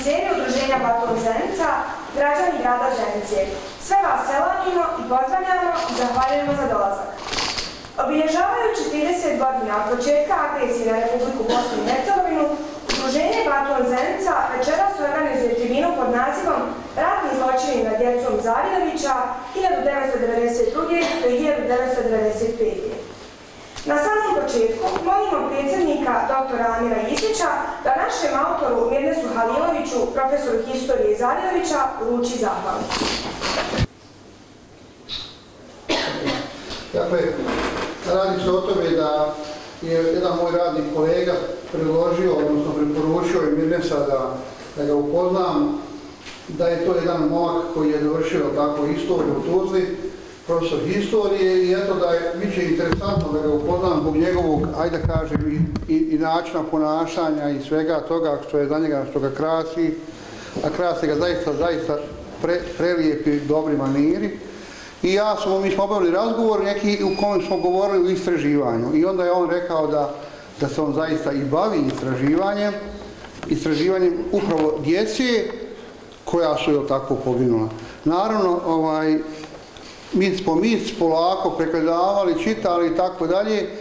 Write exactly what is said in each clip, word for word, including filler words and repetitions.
simpatizeri udruženja Baton Zenica, građani grada Zenice. Sve vas selamimo i pozdravljamo i zahvaljujemo za dolazak. Obilježavajući trideset godina od početka agresije na Republiku Bosnu i Hercegovinu, udruženje Baton Zenica večeras organizuje tribinu pod nazivom Ratni zločini nad djecom Zavidovića hiljadu devetsto devedeset druge. do hiljadu devetsto devedeset pete. Na samom početku molimo predsjednika doktora Amira Isića da našem autoru Mirnesu Haliloviću, profesoru historije Zavidovića, uruči zahvalu. Dakle, radi se o tome da je jedan moj radni kolega predložio, odnosno preporučio je Mirnesa da, da ga upoznam, da je to jedan momak koji je dovršio tako istoriju u Tuzli, profesor historije, i eto da je, bit će interesantno da ga upoznam zbog njegovog, ajde da kažem, i, i, i načina ponašanja i svega toga što je za njega, što ga krasi, a krasi ga zaista, zaista pre, prelijepi, dobri maniri. I ja smo, mi smo obavili razgovor neki u kojem smo govorili o istraživanju i onda je on rekao da, da se on zaista i bavi istraživanjem, istraživanjem upravo djece koja su joj tako poginula. Naravno, ovaj, mic po mic, polako pregledavali, čitali i tako dalje.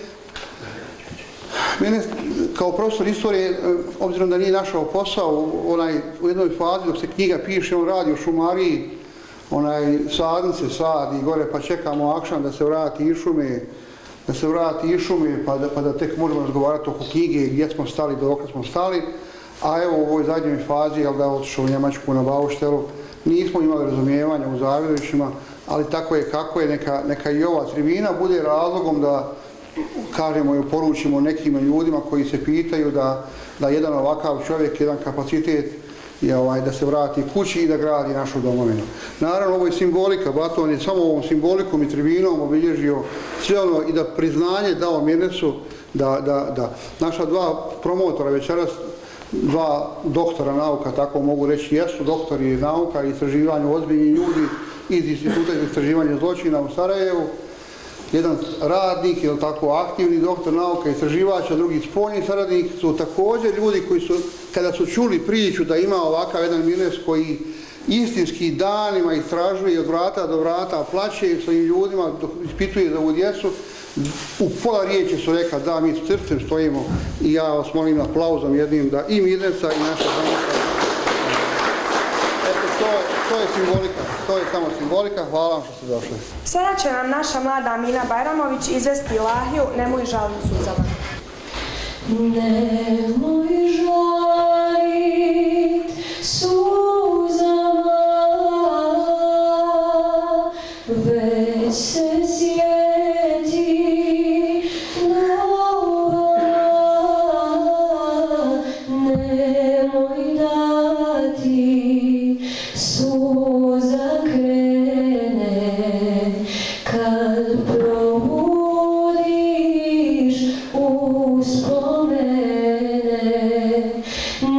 Mene, kao profesor istorije, obzirom da nije našao posao, onaj, u jednoj fazi dok se knjiga piše, on radi u šumariji, onaj sadnice sadi gore, pa čekamo akšan da se vrati iz šume, da se vrati iz šume, pa da, pa da tek možemo razgovarati oko knjige, gdje smo stali, dok smo stali. A evo u ovoj zadnjoj fazi, jel da je otišao u Njemačku na Bauštelu, nismo imali razumijevanja u Zavidovićima, ali tako je kako je, neka, neka i ova tribina bude razlogom da kažemo i poručimo nekim ljudima koji se pitaju da, da jedan ovakav čovjek, jedan kapacitet je ovaj, da se vrati kući i da gradi našu domovinu. Naravno, ovo je simbolika, Baton je samo ovom simbolikom i tribinom obilježio sve ono i da priznanje dao Mirnesu da, da, da naša dva promotora večeras, dva doktora nauka, tako mogu reći, jesu doktori nauka i istraživanju ozbiljni ljudi iz Instituta za istraživanje zločina u Sarajevu, jedan radnik, ili tako aktivni doktor nauka, istraživač, a drugi spoljni saradnik, su također ljudi koji su, kada su čuli priču da ima ovakav jedan Mirnes koji istinski danima istražuje od vrata do vrata, plaće svojim ljudima, ispituje za ovu djecu, u pola riječi su rekla da mi s srcem stojimo i ja vas molim aplauzom jednim da i Mirnesa i naša zajednica. Eto, to, to je simbolika, to je samo simbolika, hvala vam što ste došli. Sada će nam naša mlada Amina Bajramović izvesti ilahiju Nemoj žalit suzama. Nemoj žalit suzama, već se sjeti nova, nemoj dati suza krene kad probudiš uspomene.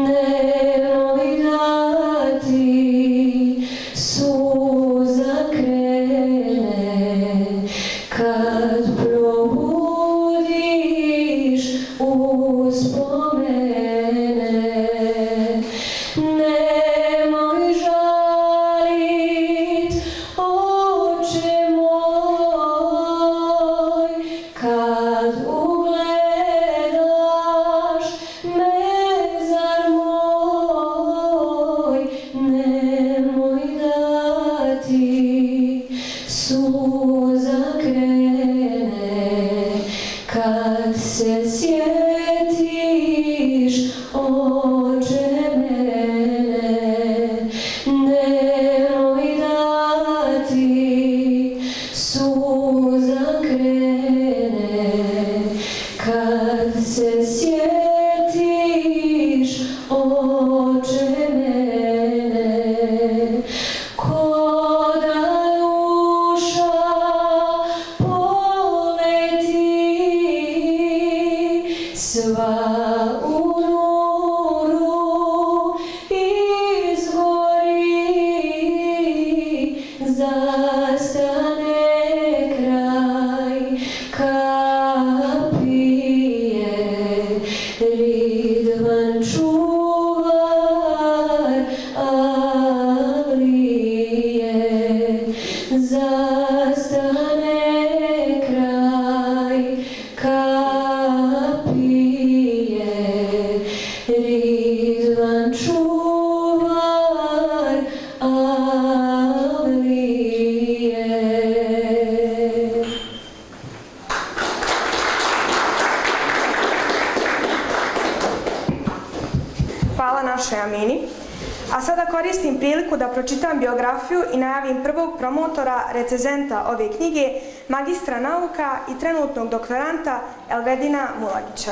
A sada koristim priliku da pročitam biografiju i najavim prvog promotora, recenzenta ove knjige, magistra nauka i trenutnog doktoranta Elvedina Mulagića.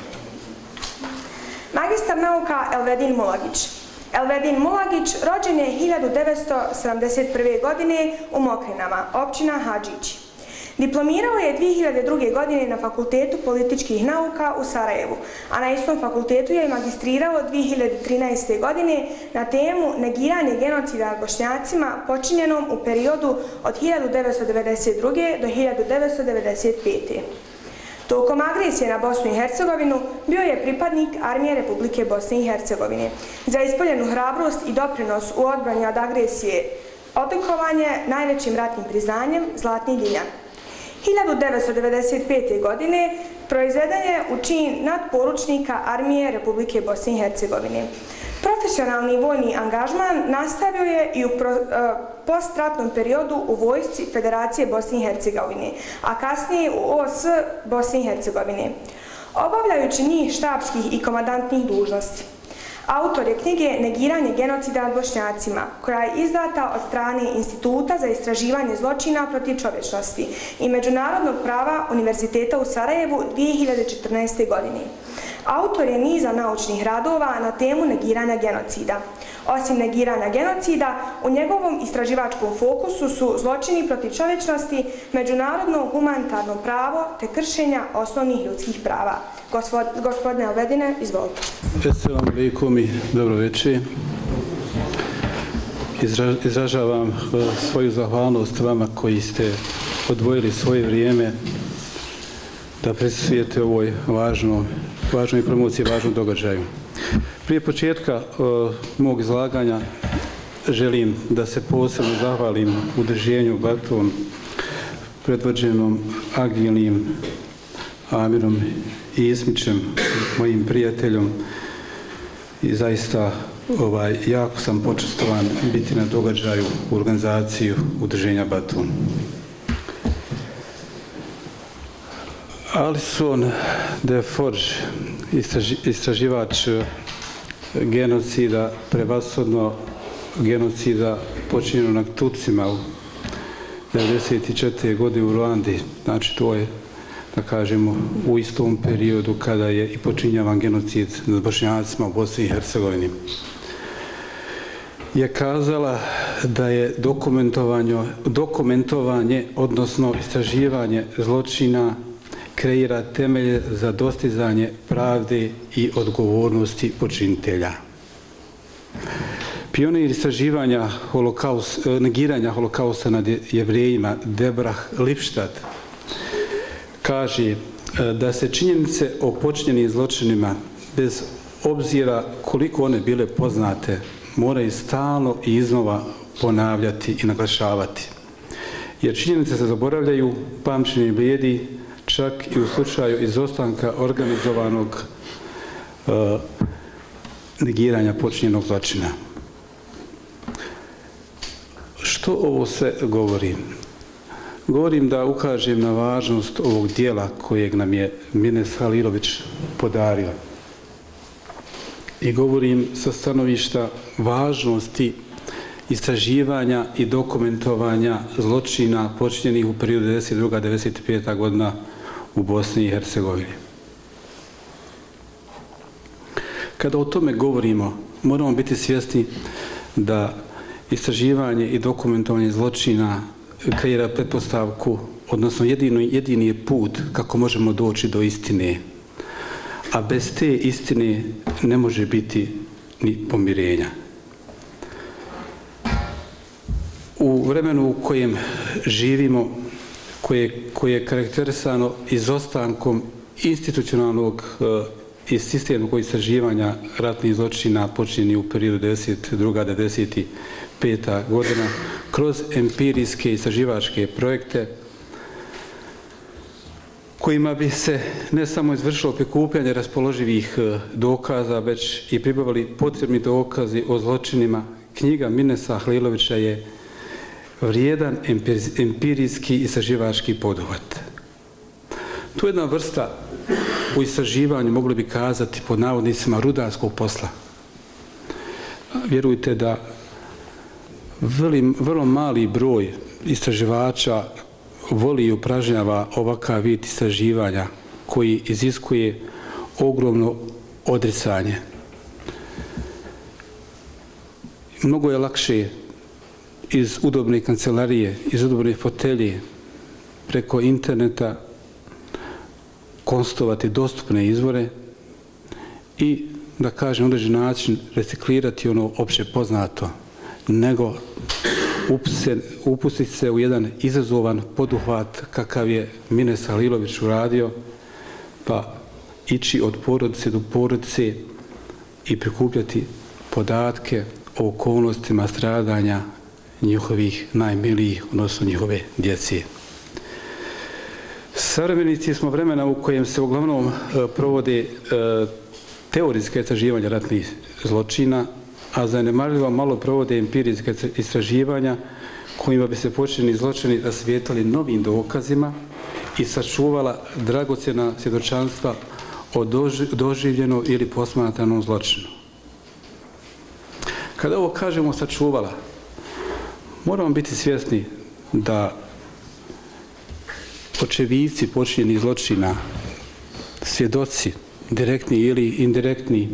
Magistar nauka Elvedin Mulagić. Elvedin Mulagić rođen je hiljadu devetsto sedamdeset prve. godine u Mokrinama, općina Hadžić. Diplomirao je dvije hiljade druge. godine na Fakultetu političkih nauka u Sarajevu, a na istom fakultetu je magistrirao dvije hiljade trinaeste. godine na temu negiranje genocida nad Bošnjacima počinjenom u periodu od hiljadu devetsto devedeset druge. do hiljadu devetsto devedeset pete. Tokom agresije na Bosnu i Hercegovinu bio je pripadnik Armije Republike Bosne i Hercegovine. Za ispoljenu hrabrost i doprinos u odbrani od agresije odlikovan je najvećim ratnim priznanjem Zlatni Diljan. hiljadu devetsto devedeset pete. godine proizveden je u čin nadporučnika Armije Republike Bosne i Hercegovine. Profesionalni vojni angažman nastavio je i u postratnom periodu u vojsci Federacije Bosne i Hercegovine, a kasnije u O S Bosne i Hercegovine, obavljajući njih štabskih i komandantnih dužnosti. Autor je knjige Negiranje genocida nad Bošnjacima, koja je izdata od strane Instituta za istraživanje zločina protiv čovječnosti i međunarodnog prava Univerziteta u Sarajevu dvije hiljade četrnaeste. godine. Autor je niza naučnih radova na temu negiranja genocida. Osim negiranja genocida, u njegovom istraživačkom fokusu su zločini protiv čovječnosti, međunarodno humanitarno pravo te kršenja osnovnih ljudskih prava. Gospod, gospodine Elvedine, izvolite. Assalamu alaikum i dobro večer. Izra, izražavam svoju zahvalnost vama koji ste odvojili svoje vrijeme da prisustvujete ovoj važnom, važnoj promociji, važnom događaju. Prije početka uh, mog izlaganja želim da se posebno zahvalim udruženju Baton predvođenom agilnim Amirom i Ismićem, mojim prijateljom, i zaista ovaj, jako sam počastovan biti na događaju u organizaciju udruženja Baton. Alison de Forge, istraži, istraživač genocida, prevashodno genocida počinjeno nad Turcima u devedeset četvrte. godine u Ruandi, znači to je, da kažemo, u istom periodu kada je i počinjavan genocid nad Bošnjacima u Bosni i Hercegovini, je kazala da je dokumentovanje, dokumentovanje, odnosno istraživanje zločina kreira temelje za dostizanje pravde i odgovornosti počinitelja. Pionir istraživanja holokaust, negiranja holokausta nad Jevrejima Debrah Lipstadt kaže da se činjenice o počinjenim zločinima, bez obzira koliko one bile poznate, moraju stalno i iznova ponavljati i naglašavati. Jer činjenice se zaboravljaju, pamćenje blijedi, čak i u slučaju izostanka organizovanog uh, negiranja počinjenog zločina. Što ovo sve govorim? Govorim da ukažem na važnost ovog dijela kojeg nam je Mines Halilović podario. I govorim sa stanovišta važnosti istraživanja i dokumentovanja zločina počinjenih u periodu devedeset druga do devedeset peta. godina u Bosni i Hercegovini. Kada o tome govorimo, moramo biti svjesni da istraživanje i dokumentovanje zločina kreira pretpostavku, odnosno jedini, jedini je put kako možemo doći do istine. A bez te istine ne može biti ni pomirenja. U vremenu u kojem živimo, koje, koje je karakterisano izostankom institucionalnog i sistemskog istraživanja ratnih zločina počinjenih u periodu devedeset druga do devedeset peta. godina, kroz empirijske istraživačke projekte kojima bi se ne samo izvršilo prikupljanje raspoloživih dokaza, već i pribavili potrebni dokazi o zločinima, knjiga Minesa Halilovića je vrijedan empirijski istraživački poduhvat. Tu je jedna vrsta u istraživanju, mogli bi kazati pod navodnicima, rudarskog posla. vjerujte da vrlo mali broj istraživača voli i upražnjava ovakav vid istraživanja koji iziskuje ogromno odricanje. Mnogo je lakše iz udobne kancelarije, iz udobne fotelje, preko interneta konstatovati dostupne izvore i, da kažem, određen način reciklirati ono opće poznato, nego upustiti se u jedan izazovan poduhvat kakav je Mines Halilović uradio, pa ići od porodice do porodice i prikupljati podatke o okolnostima stradanja njihovih najmilijih, odnosno njihove djece. Savremenici smo vremena u kojem se uglavnom provode teorijska istraživanja ratnih zločina, a zanemarljivo malo provode empirijska istraživanja kojima bi se počinjeni zločini rasvijetlali novim dokazima i sačuvala dragocjena svjedočanstva o doživljenom ili posmatranom zločinu. Kada ovo kažemo sačuvala, moramo biti svjesni da očevici počinjenih zločina, svjedoci, direktni ili indirektni,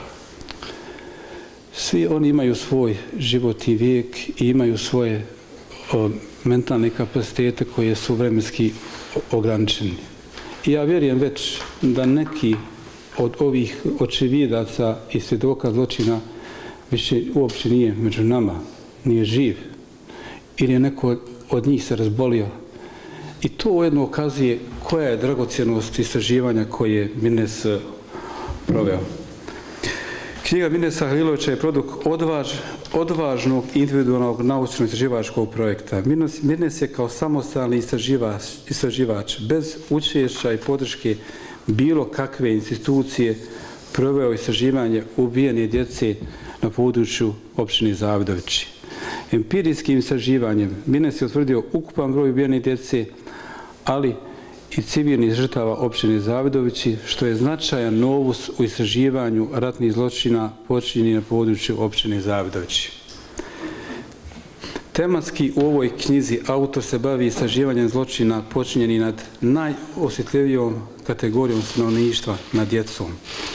svi oni imaju svoj životni vijek i imaju svoje o, mentalne kapacitete koje su vremenski ograničeni. I ja vjerujem već da neki od ovih očevidaca i svjedoka zločina više uopće nije među nama, nije živ, ili je neko od njih se razbolio. I to ujedno ukazuje koja je dragocjenost istraživanja koje je Mines proveo. Knjiga Minesa Halilovića je produkt odvaž, odvažnog individualnog naučno-istraživačkog projekta. Mines je kao samostalni istraživač, istraživač bez učešća i podrške bilo kakve institucije proveo istraživanje ubijene djece na području općine Zavidovići. Empirijskim istraživanjem Mines je utvrdio ukupan broj ubijene djece, ali i civilnih žrtava općine Zavidovići, što je značajan novus u istraživanju ratnih zločina počinjenih na području općine Zavidovići. Tematski u ovoj knjizi autor se bavi istraživanjem zločina počinjenih nad najosjetljivijom kategorijom stanovništva, nad djecom.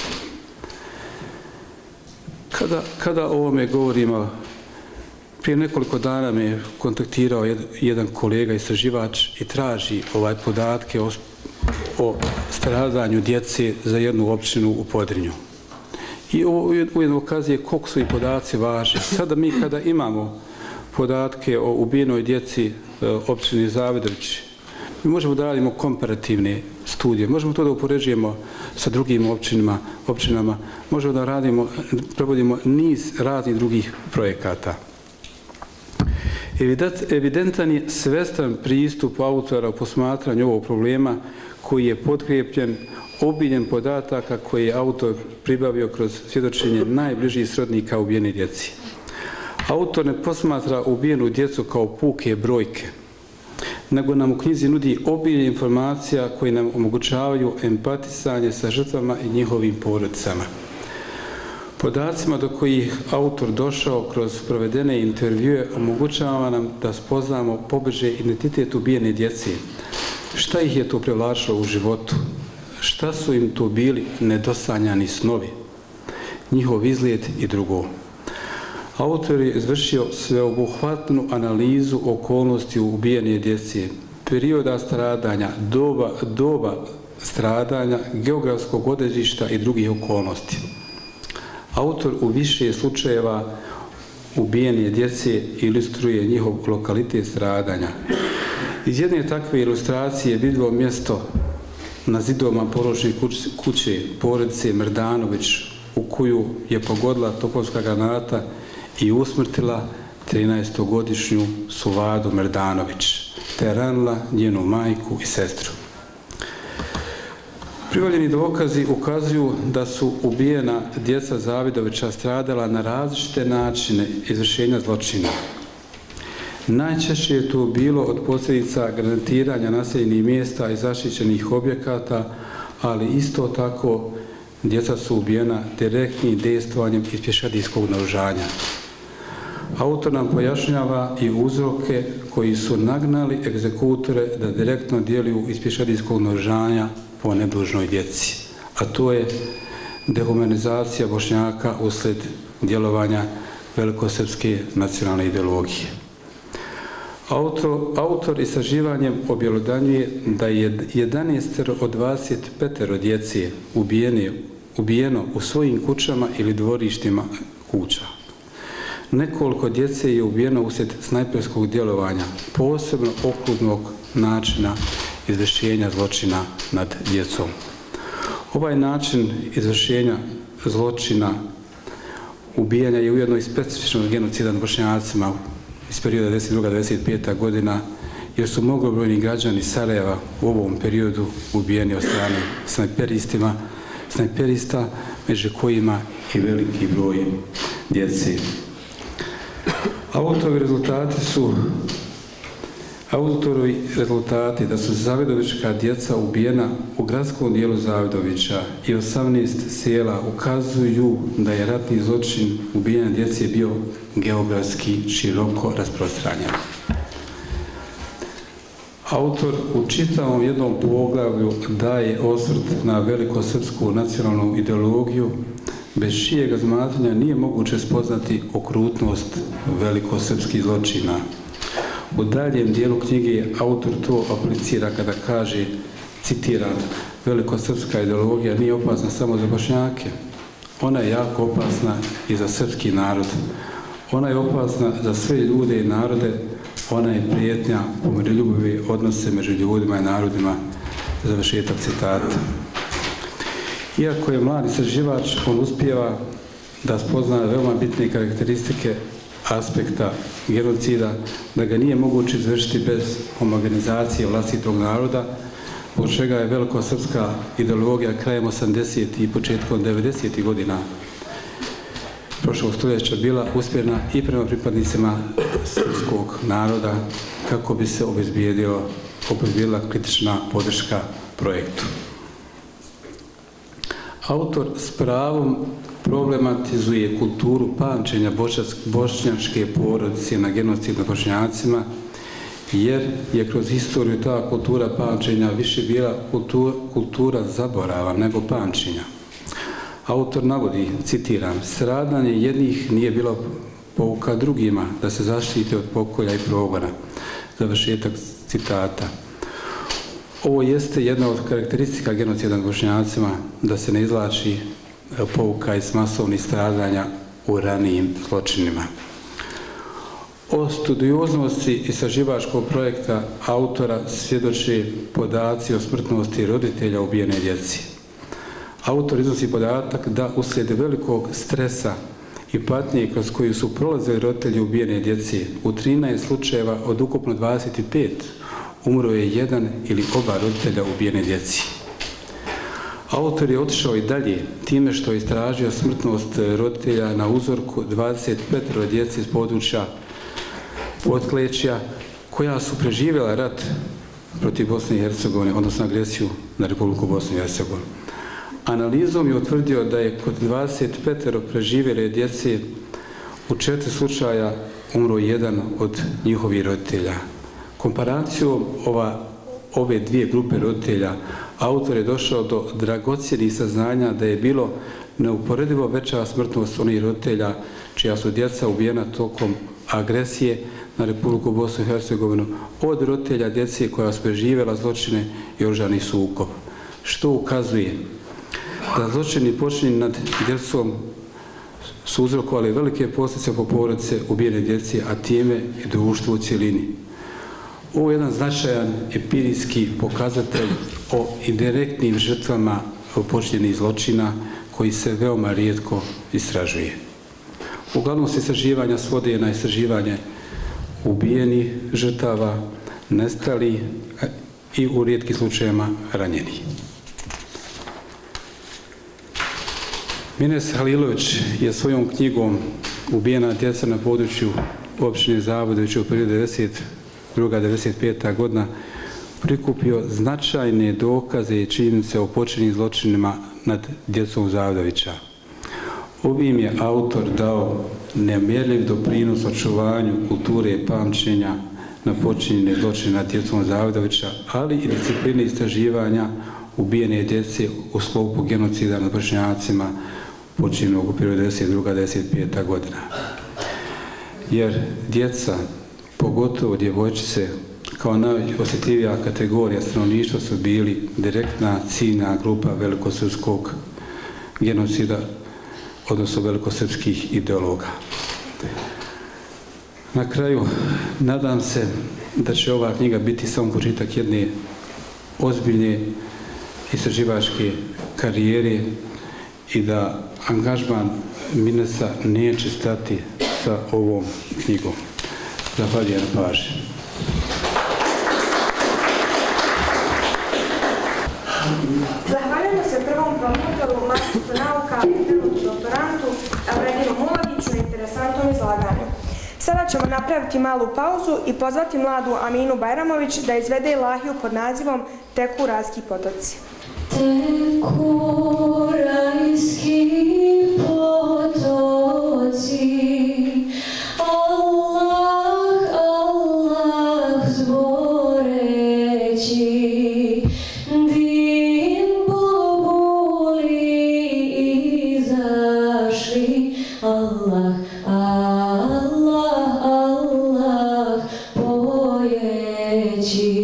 Kada, kada o ovome govorimo, prije nekoliko dana me je kontaktirao jedan kolega istraživač i traži ovaj podatke o, o stradanju djece za jednu općinu u Podrinju. I ovo ujedno ukazuje koliko su i podaci važni. Sada mi kada imamo podatke o ubijenoj djeci općine Zavidovići, mi možemo da radimo komparativne studije, možemo to da upoređujemo sa drugim općinama, općinama, možemo da radimo, provodimo niz raznih drugih projekata. Evidentan je svestan pristup autora u posmatranju ovog problema koji je potkrijepljen obiljem podataka koje je autor pribavio kroz svjedočenje najbližih srodnika ubijene djeci. Autor ne posmatra ubijenu djecu kao puke brojke, nego nam u knjizi nudi obilje informacija koje nam omogućavaju empatisanje sa žrtvama i njihovim porodicama. Podacima do kojih autor došao kroz provedene intervjue omogućava nam da spoznamo pobliže identitet ubijene djece. Šta ih je to privlačilo u životu? Šta su im to bili nedosanjani snovi? Njihov izgled i drugo. Autor je izvršio sveobuhvatnu analizu okolnosti ubijene djece, perioda stradanja, doba, doba stradanja, geografskog odredišta i drugih okolnosti. Autor u više slučajeva ubijene djece ilustruje njihov lokalitet stradanja. Iz jedne takve ilustracije je vidljivo mjesto na zidovima porodične kuće porodice Mrdanović, u koju je pogodila topovska granata i usmrtila trinaestogodišnju Suvadu Mrdanović, te ranila njenu majku i sestru. Pribavljeni dokazi ukazuju da su ubijena djeca Zavidovića stradala na različite načine izvršenja zločina. Najčešće je to bilo od posljedica granatiranja naseljenih mjesta i zaštićenih objekata, ali isto tako djeca su ubijena direktnim dejstvovanjem iz pješadijskog naoružanja. Autor nam pojašnjava i uzroke koji su nagnali egzekutore da direktno djeluju iz pješadijskog naoružanja po nedužnoj djeci, a to je dehumanizacija Bošnjaka uslijed djelovanja velikosrpske nacionalne ideologije. Autor, autor istraživanjem objelodanjuje da je jedanaest od dvadeset pet djece ubijene, ubijeno u svojim kućama ili dvorištima kuća. Nekoliko djece je ubijeno uslijed snajperskog djelovanja, posebno okrutnog načina izvršenja zločina nad djecom. Ovaj način izvršenja zločina ubijanja je ujedno i specifično genocidan Bošnjacima iz perioda devedeset druga do devedeset peta godina, jer su mnogobrojni građani Sarajeva u ovom periodu ubijeni od strane snajperistima, snajperista, među kojima i veliki broj djece. Autorovi rezultati su Autorovi rezultati da su Zavidovićka djeca ubijena u gradskom dijelu Zavidovića i osamnaest sela ukazuju da je ratni zločin ubijanja djece bio geografski široko rasprostranjen. Autor u čitavom jednom poglavlju daje osvrt na velikosrpsku nacionalnu ideologiju, bez čijeg razmatranja nije moguće spoznati okrutnost velikosrpskih zločina. U daljem dijelu knjige autor to aplicira kada kaže, citiram, velikosrpska ideologija nije opasna samo za Bošnjake. Ona je jako opasna i za srpski narod. Ona je opasna za sve ljude i narode. Ona je prijetnja po miroljubive odnose među ljudima i narodima. Završetak citata. Iako je mladi istraživač, on uspijeva da spozna veoma bitne karakteristike aspekta genocida, da ga nije moguće izvršiti bez homogenizacije vlastitog naroda, zbog čega je velikosrpska ideologija krajem osamdesetih i početkom devedesetih godina prošlog stoljeća bila usmjerena i prema pripadnicima srpskog naroda kako bi se obezbijedila kritična podrška projektu. Autor s pravom problematizuje kulturu pamćenja bošnjačke porodice na genocid nad Bošnjacima, jer je kroz historiju ta kultura pamćenja više bila kultura, kultura zaborava nego pamćenja. Autor navodi, citiram, stradanje jednih nije bilo pouka drugima da se zaštite od pokolja i progona. Završetak citata. Ovo jeste jedna od karakteristika genocida nad Bošnjacima, da se ne izvlači pouka iz masovnih stradanja u ranijim zločinima. O studioznosti istraživačkog projekta autora svjedoče podaci o smrtnosti roditelja ubijene djeci. Autor iznosi podatak da uslijed velikog stresa i patnje kroz koju su prolazili roditelji ubijene djeci, u trinaest slučajeva od ukupno dvadeset pet umro je jedan ili oba roditelja ubijene djeci. Autor je otišao i dalje time što je istražio smrtnost roditelja na uzorku dvadeset pet djece iz područja Potklećja koja su preživjela rat protiv Bosne i Hercegovine, odnosno agresiju na Republiku Bosnu i Hercegovinu. Analizom je utvrdio da je kod dvadeset pet preživjele djece u četiri slučaja umro jedan od njihovih roditelja. Komparacijom ova, ove dvije grupe roditelja, autor je došao do dragocjenih saznanja da je bilo neuporedivo veća smrtnost onih roditelja čija su djeca ubijena tokom agresije na Republiku Bosnu i Hercegovinu od roditelja djece koja su preživjela zločine i oružani sukob, što ukazuje da zločini počinjeni nad djecom su uzrokovali velike posljedice po porodice ubijene djece, a time i društvo u cjelini. Ovo je jedan značajan empirijski pokazatelj o indirektnim žrtvama počinjenih zločina koji se veoma rijetko istražuje. Uglavnom se istraživanja svode na istraživanje ubijenih žrtava, nestali i u rijetkim slučajevima ranjeni. Mines Halilović je svojom knjigom Ubijena djeca na području općine Zavidovića u periodu devedeset druga do devedeset peta godina prikupio značajne dokaze i činjenice o počinjenim zločinima nad djecom Zavdovića. Ovim je autor dao nemjerljiv doprinos očuvanju kulture i pamćenja na počinjene zločine nad djecom Zavdovića, ali i discipline istraživanja ubijene djece u sklopu genocida nad Bošnjacima počinjenog u periodu devedeset druga do devedeset peta godina. Jer djeca, pogotovo djevojčice, kao najosjetljivija kategorija stanovništva su bili direktna ciljna grupa velikosrpskog genocida, odnosno velikosrpskih ideologa. Na kraju, nadam se da će ova knjiga biti samo početak jedne ozbiljne istraživačke karijere i da angažman Minesa neće stati sa ovom knjigom. Zahvaljujem na pažnji. Zahvaljujemo se prvom promotoru, magistru nauka i prvom doktorantu Avredinu Muloviću na interesantnom izlaganju. Sada ćemo napraviti malu pauzu i pozvati mladu Aminu Bajramović da izvede ilahiju pod nazivom Teku rajski potoci. Teku rajski potoci, Allah, Allah zboreći, din bubuli izašli, Allah, Allah, Allah pojeći.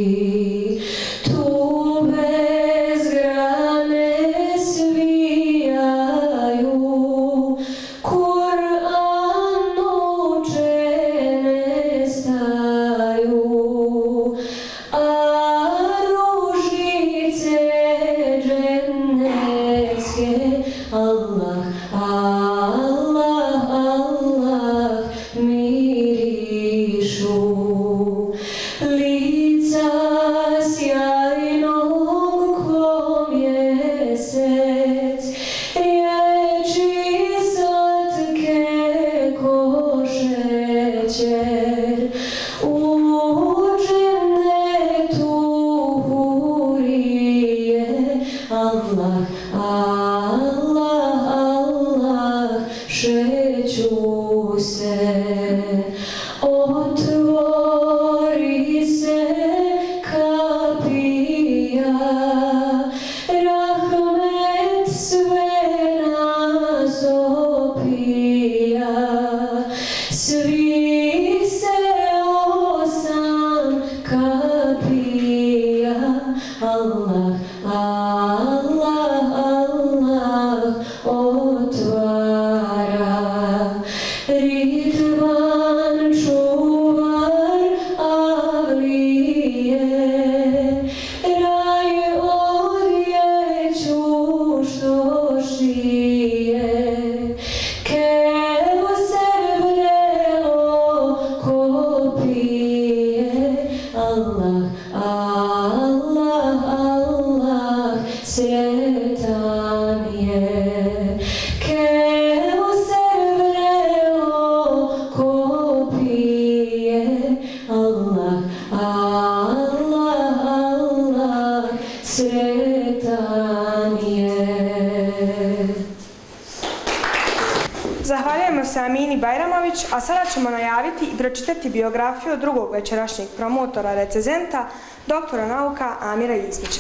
Zahvaljujemo se Amini Bajramović, a sada ćemo najaviti i pročitati biografiju drugog večerašnjeg promotora recenzenta, doktora nauka Amira Ismića.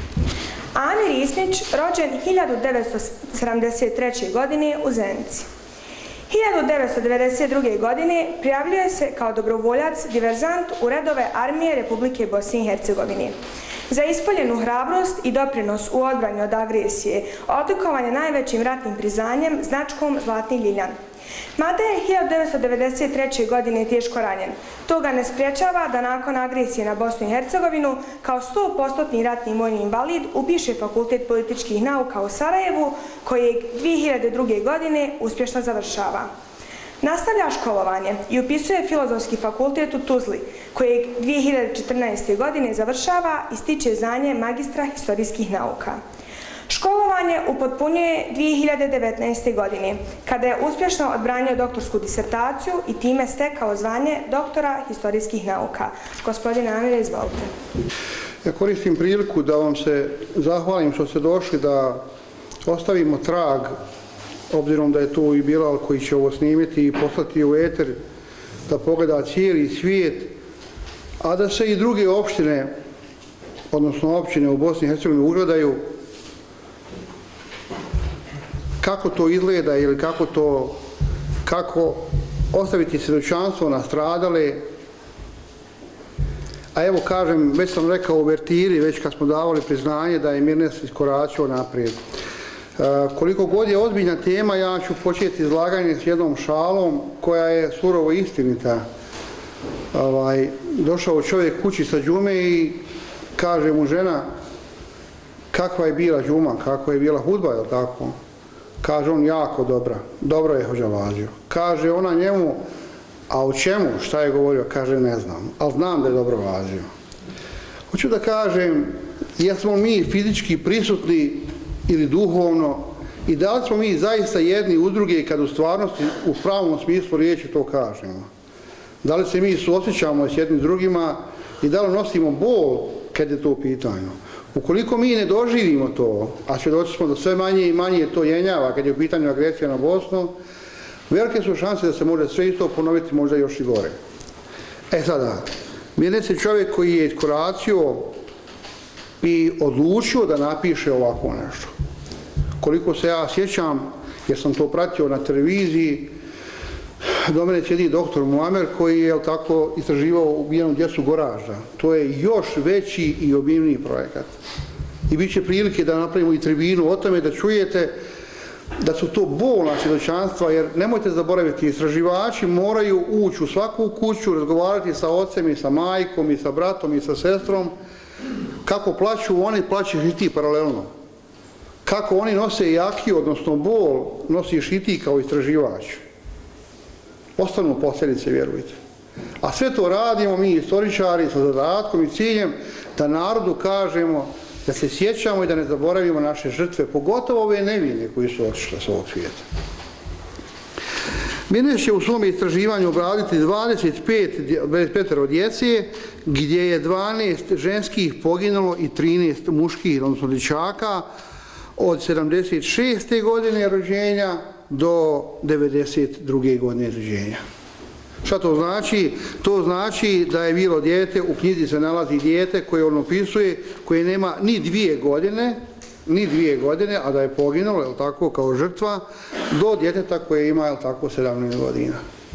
Amir Ismić, rođen hiljadu devetsto sedamdeset treće. godine u Zenici. hiljadu devetsto devedeset druge. godine prijavljuje se kao dobrovoljac, diverzant u redove Armije Republike Bosne i Hercegovine. Za ispoljenu hrabrost i doprinos u odbrani od agresije odlikovan je najvećim ratnim priznanjem značkom Zlatni ljiljan. Mada je hiljadu devetsto devedeset treće. godine teško ranjen, to ga ne spriječava da nakon agresije na Bosnu i Hercegovinu kao sto posto ratni vojni invalid upiše Fakultet političkih nauka u Sarajevu, kojeg dvije hiljade druge. godine uspješno završava. Nastavlja školovanje i upisuje Filozofski fakultet u Tuzli, kojeg dvije hiljade četrnaeste. godine završava i stiče zvanje magistra historijskih nauka. Školovanje upotpunjuje dvije hiljade devetnaeste. godine, kada je uspješno odbranio doktorsku disertaciju i time stekao zvanje doktora historijskih nauka. Gospodine Amire, izvolite. Ja koristim priliku da vam se zahvalim što ste došli da ostavimo trag, obzirom da je tu i Bilal koji će ovo snimiti i poslati u eter, da pogleda cijeli svijet, a da se i druge opštine, odnosno općine u Bosni i Hercegovini ugledaju kako to izgleda ili kako to, kako ostaviti svjedočanstvo na stradale. A evo kažem, već sam rekao u Vertiri, već kad smo davali priznanje da je Mirnes iskoračio naprijed. E, koliko god je ozbiljna tema, ja ću početi izlaganje s jednom šalom koja je surovo istinita. Ovaj, došao čovjek kući sa džume i kaže mu žena kakva je bila džuma, kakva je bila hudba, je li tako? Kaže on jako dobra, dobro je hođa vazio. Kaže ona njemu, a o čemu, šta je govorio? Kaže ne znam, ali znam da je dobro vazio. Hoću da kažem, jesmo mi fizički prisutni ili duhovno i da li smo mi zaista jedni u druge kad u stvarnosti u pravom smislu riječi to kažemo? Da li se mi suosjećamo s jednim drugima i da li nosimo bol kad je to u pitanju? Ukoliko mi ne doživimo to, a svjedoci smo da sve manje i manje to jenjava kad je u pitanju agresija na Bosnu, velike su šanse da se može sve isto ponoviti, možda još i gore. E sada, Mirnes je čovjek koji je iskoracio i odlučio da napiše ovako nešto. Koliko se ja sjećam, jer sam to pratio na televiziji, do mene sjedi doktor Muamer koji je tako istraživao ubijenu djecu Goražda. To je još veći i obimniji projekat. I bit će prilike da napravimo i tribinu o tome, da čujete da su to bolna svjedočanstva, jer nemojte zaboraviti, istraživači moraju ući u svaku kuću, razgovarati sa ocem i sa majkom i sa bratom i sa sestrom, kako plaću oni, plaćeš i ti paralelno. Kako oni nose jakiju, odnosno bol, nosiš i ti kao istraživač. Ostanu posljedice, vjerujte. A sve to radimo mi istoričari sa zadatkom i ciljem da narodu kažemo da se sjećamo i da ne zaboravimo naše žrtve, pogotovo ove nevine koji su otišle s ovog svijeta. Mirnes će u svom istraživanju obraditi dvadeset pet djece, gdje je dvanaest ženskih poginulo i trinaest muških, odnosno dječaka, od sedamdeset šeste godine rođenja do devedeset druge godine rođenja. Šta to znači? To znači da je bilo dijete, u knjizi se nalazi dijete koje on opisuje, koje nema ni dvije godine, ni dvije godine, a da je poginulo, je li tako, kao žrtva, do djeteta koje ima, je li tako, sedamnaest godina.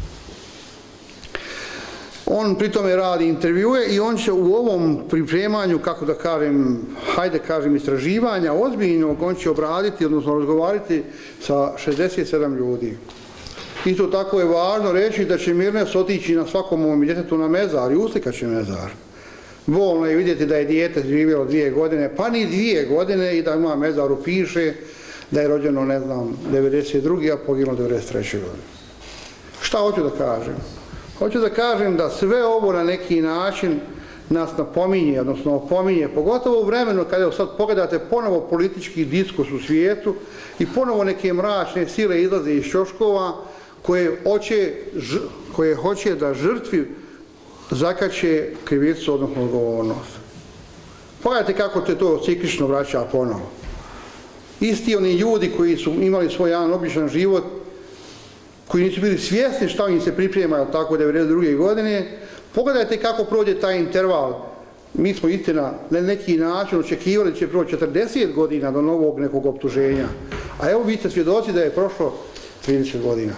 On pritome radi intervjue i on će u ovom pripremanju, kako da kažem, hajde kažem, istraživanja ozbiljnog, on će obraditi, odnosno razgovarati sa šezdeset sedam ljudi. Isto tako je važno reći da će Mirnes otići na svakom ovom djetetu na mezar i uslika će mezar. Bolno je vidjeti da je dijete živjelo dvije godine, pa ni dvije godine i da ima mezaru piše da je rođeno, ne znam, devedeset druge a poginulo devedeset treće godine. Šta hoću da kažem? Hoću da kažem da sve ovo na neki način nas napominje, odnosno opominje, pogotovo u vremenu kada sad pogledate ponovo politički diskus u svijetu i ponovo neke mračne sile izlaze iz ćoškova koje hoće, koje hoće da žrtvi zakače krivicu, odnosno odgovornost. Pogledajte kako se to ciklično vraća ponovo. Isti oni ljudi koji su imali svoj jedan običan život, koji nisu bili svjesni šta im se priprema tako devedeset druge godine, pogledajte kako prođe taj interval. Mi smo istina na neki način očekivali da će proći četrdeset godina do novog nekog optuženja. A evo vi ste svjedoci da je prošlo trideset godina.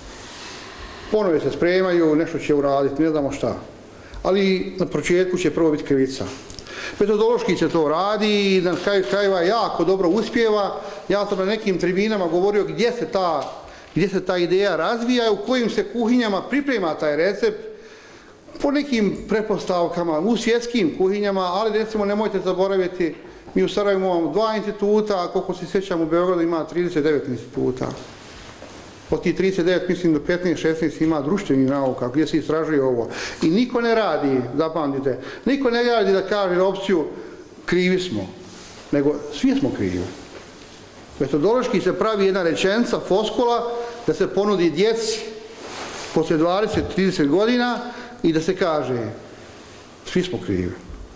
Ponovo se spremaju, nešto će uraditi, ne znamo šta. Ali na početku će prvo biti krivica. Metodološki se to radi i na kraju krajeva jako dobro uspijeva. Ja sam na nekim tribinama govorio gdje se ta, gdje se ta ideja razvija, u kojim se kuhinjama priprema taj recept, po nekim prepostavkama, u svjetskim kuhinjama, ali recimo nemojte zaboraviti, mi u Sarajevu imamo dva instituta, a koliko se sjećam u Beogradu ima trideset devet instituta. Od tih trideset devet, mislim do petnaest šesnaest ima društvenih nauka gdje se istražuje ovo. I niko ne radi, zapamtite, niko ne radi da kaže opciju krivi smo, nego svi smo krivi. Metodološki se pravi jedna rečenica, foskula, da se ponudi djeci poslije dvadeset trideset godina i da se kaže svi smo krivi.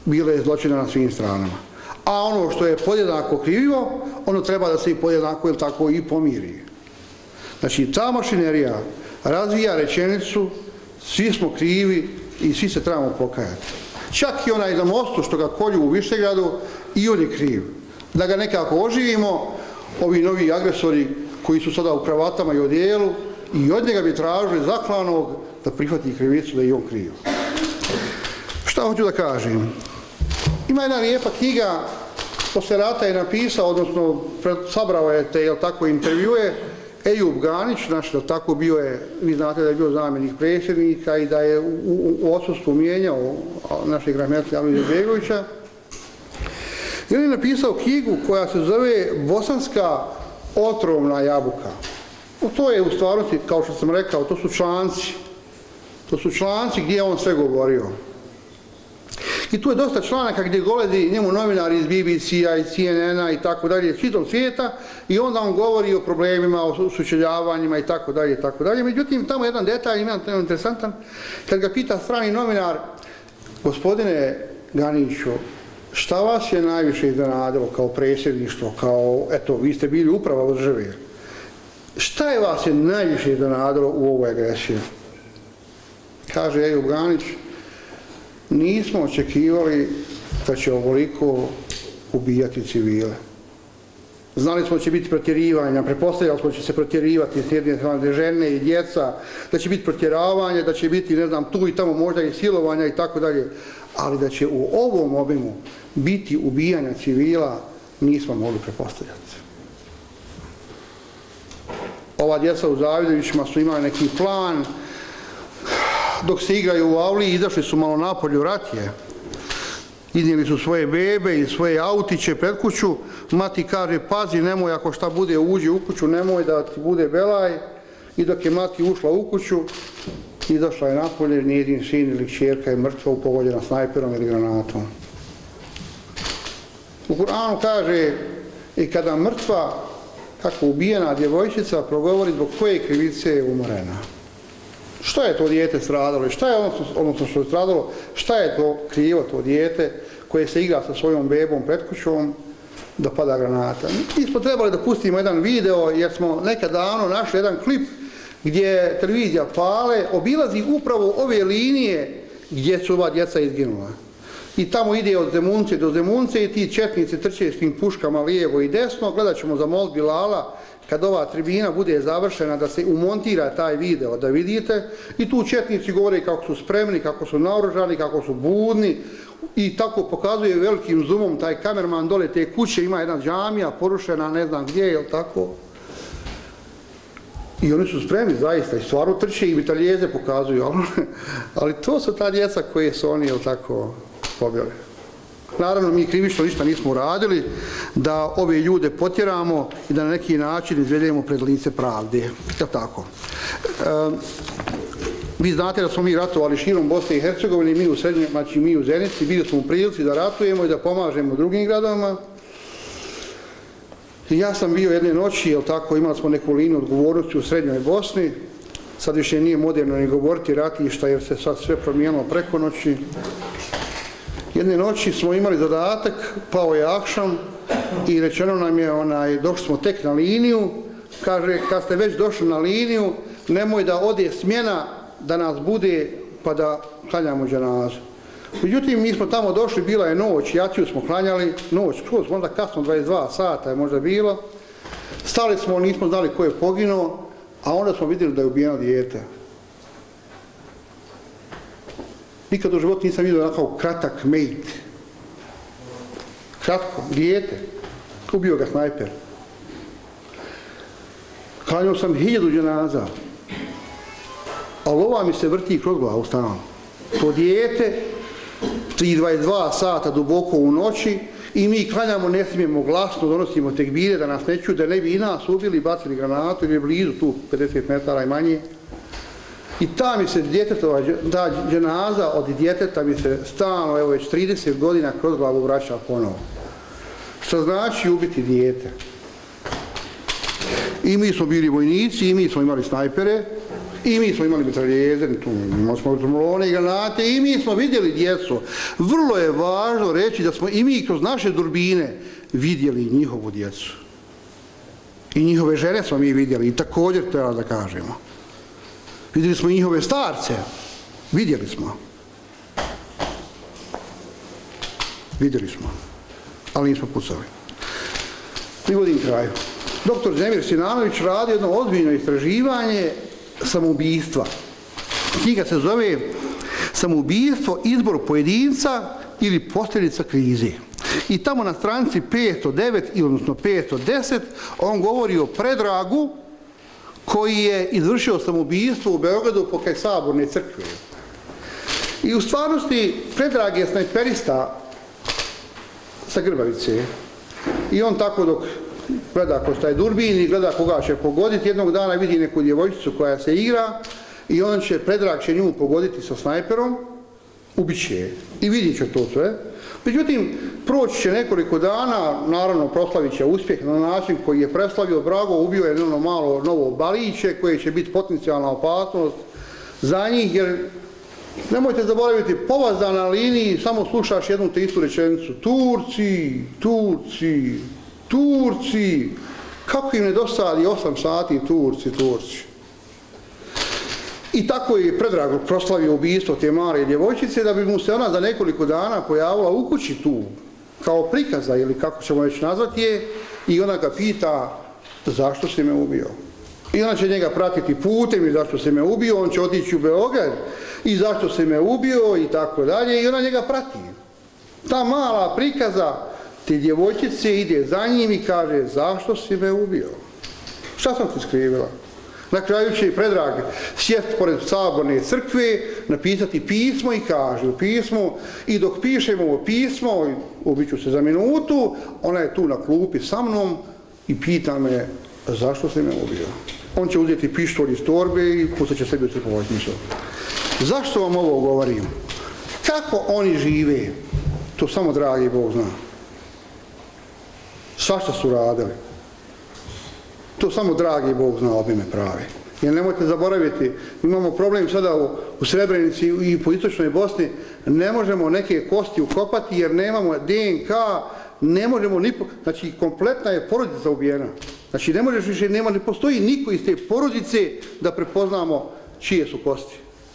bilo je zločina na svim stranama. A ono što je podjednako krivo, ono treba da se i podjednako ili tako i pomiri. Znači, ta mašinerija razvija rečenicu, svi smo krivi i svi se trebamo pokajati. Čak i onaj na mostu što ga kolju u Višegradu, i on je kriv. Da ga nekako oživimo, ovi novi agresori koji su sada u kravatama i odijelu, i od njega bi tražili zaklanog da prihvati krivicu da je i on kriv. Šta hoću da kažem? Ima jedna lijepa knjiga, posle rata je napisao, odnosno sabrao je te, jel tako, intervjue, Ejub Ganić, naš, jel tako, bio je, vi znate da je bio zamjenik predsjednika i da je u, u, u odsustvu mijenjao našeg rahmetli Alija Izetbegovića. I on je napisao knjigu koja se zove Bosanska otrovna jabuka. To je u stvarnosti, kao što sam rekao, to su članci. To su članci gdje je on sve govorio. I tu je dosta članaka gdje goledi njemu novinari iz B B C-a i C N N-a i tako dalje, šitom svijeta, i onda on govori o problemima, o sučeljavanjima i tako dalje i tako dalje. Međutim, tamo jedan detalj ima interesantan, kad ga pita strani novinar, gospodine Ganiću, šta vas je najviše iznenadilo kao predsjedništvo, kao, eto, vi ste bili uprava države, šta je vas je najviše iznenadilo u ovoj agresiji? Kaže Ejub Ganić, nismo očekivali da će ovoliko ubijati civile. Znali smo da će biti protjerivanja, pretpostavljali smo da će se protjerivati s jedne strane žene i djeca, da će biti protjeravanje, da će biti, ne znam, tu i tamo možda i silovanja i tako dalje, ali da će u ovom obimu biti ubijanja civila, nismo mogli pretpostavljati. Ova djeca u Zavidovićima su imali neki plan, dok se igraju u avli, izašli su malo napolju, rat je. Iznijeli su svoje bebe i svoje autiće pred kuću. Mati kaže, pazi, nemoj, ako šta bude, uđi u kuću, nemoj da ti bude belaj. I dok je mati ušla u kuću, izašla je napolje, njezin sin ili kćerka je mrtva, pogođena snajperom ili granatom. U Kur'anu kaže, i kada mrtva, kako ubijena djevojčica, progovori zbog koje krivice je umrena. Šta je to dijete stradalo? Šta je odnosno što je stradalo? Šta je to krivo to dijete koje se igra sa svojom bebom pred kućom da pada granata? Mi smo trebali da pustimo jedan video jer smo nekad davno našli jedan klip gdje televizija Pale obilazi upravo ove linije gdje su ova djeca izginula. I tamo ide od Zemunce do Zemunce i ti četnici trče s tim puškama lijevo i desno. Gledat ćemo za molb Bilala kad ova tribina bude završena da se umontira taj video da vidite. I tu četnici govore kako su spremni, kako su naoružani, kako su budni. I tako pokazuje velikim zoomom taj kamerman dole te kuće, ima jedna džamija porušena, ne znam gdje, jel tako? I oni su spremni zaista i stvarno trče i mitaljeze pokazuju, ali, ali to su ta djeca koje su oni, jel tako, pobjeli. Naravno, mi krivično ništa nismo uradili, da ove ljude potjeramo i da na neki način izvedemo pred lice pravde. Jel tako? E, vi znate da smo mi ratovali širom Bosne i Hercegovine, mi u Srednjoj, znači mi u Zenici, bili smo u prilici da ratujemo i da pomažemo drugim gradovima. I ja sam bio jedne noći, jel tako, imali smo neku liniju odgovornosti u Srednjoj Bosni. Sad više nije moderno ni govoriti ratišta jer se sad sve promijenilo preko noći. Jedne noći smo imali zadatak, pao je akšam i rečeno nam je, onaj, došli smo tek na liniju, kaže, kad ste već došli na liniju, nemoj da ode smjena, da nas bude, pa da klanjamo dženazu. Međutim, mi smo tamo došli, bila je noć, jaciju smo klanjali, noć, skroz, možda kasno, dvadeset dva sata je možda bilo. Stali smo, nismo znali ko je poginuo, a onda smo vidjeli da je ubijeno dijete. Nikad u životu nisam vidio onakav kratak mejt. Kratko, dijete. Ubio ga snajper. Klanjao sam hiljadu dženaza. Ali ova mi se vrti kroz glavu stalno. To dijete, dvadeset dva sata duboko u noći, i mi klanjamo, ne smijemo glasno, donosimo tekbire da nas ne čuju, da ne bi i nas ubili, bacili granatu, jer je blizu tu pedeset metara i manje. I ta mi se djetetova, ta dženaza od djeteta mi se stalno, evo već trideset godina kroz glavu vraća ponovo. Što znači ubiti dijete. I mi smo bili vojnici, i mi smo imali snajpere, I mi smo imali mitraljeze, imali smo drumlone i granate, i mi smo vidjeli djecu. Vrlo je važno reći da smo i mi kroz naše durbine vidjeli njihovu djecu. I njihove žene smo mi vidjeli i također treba da kažemo. Vidjeli smo i njihove starce. Vidjeli smo. Vidjeli smo. Ali nismo pucali. Privodim kraju. Doktor Zemir Sinanović radi jedno ozbiljno istraživanje samoubistva. Knjiga se zove Samoubistvo, izbor pojedinca ili posljedica krize. I tamo na stranici petsto devet, odnosno petsto deset, on govori o Predragu koji je izvršio samoubistvo u Beogradu pokraj Saborne crkve. I u stvarnosti Predrag je snajperista sa Grbavice. I on tako dok gleda kroz taj durbin i gleda koga će pogoditi, jednog dana vidi neku djevojčicu koja se igra i on će, Predrag će nju pogoditi sa snajperom, ubit će je. I vidit će to sve. Međutim, proći će nekoliko dana, naravno proslavit će uspjeh na način koji je preslavio Brago, ubio je ono malo novo baliće koje će biti potencijalna opasnost za njih, jer nemojte zaboraviti, povazda na liniji, samo slušaš jednu te istu rečenicu. Turci, Turci, Turci, kako im ne dosadi osam sati Turci, Turci. I tako je Predrag proslavio ubijstvo te male djevojčice da bi mu se ona za nekoliko dana pojavila u kući tu, kao prikaza ili kako ćemo već nazvati je, i ona ga pita zašto si me ubio. I ona će njega pratiti putem i zašto si me ubio, on će otići u Beograd i zašto si me ubio i tako dalje i ona njega prati. Ta mala prikaza te djevojčice ide za njim i kaže zašto si me ubio? Šta sam ti skrivila? Na kraju će i Predrag sjesti pored Saborne crkve, napisati pismo i kaže u pismu, i dok pišemo ovo pismo, ubit ću se za minutu, ona je tu na klupi sa mnom i pita me zašto si me ubio. On će uzeti pištolj iz torbe i pustit će sebi u crpovačnicu. Zašto vam ovo govorim? Kako oni žive? To samo dragi Bog zna. Svašta su radili. To samo dragi Bog zna obime prave. Jer nemojte zaboraviti, imamo problem sada u, u Srebrenici i po istočnoj Bosni, ne možemo neke kosti ukopati jer nemamo D N K, ne možemo ni, znači kompletna je porodica ubijena. Znači ne možeš više, nema, ne postoji niko iz te porodice da prepoznamo čije su kosti.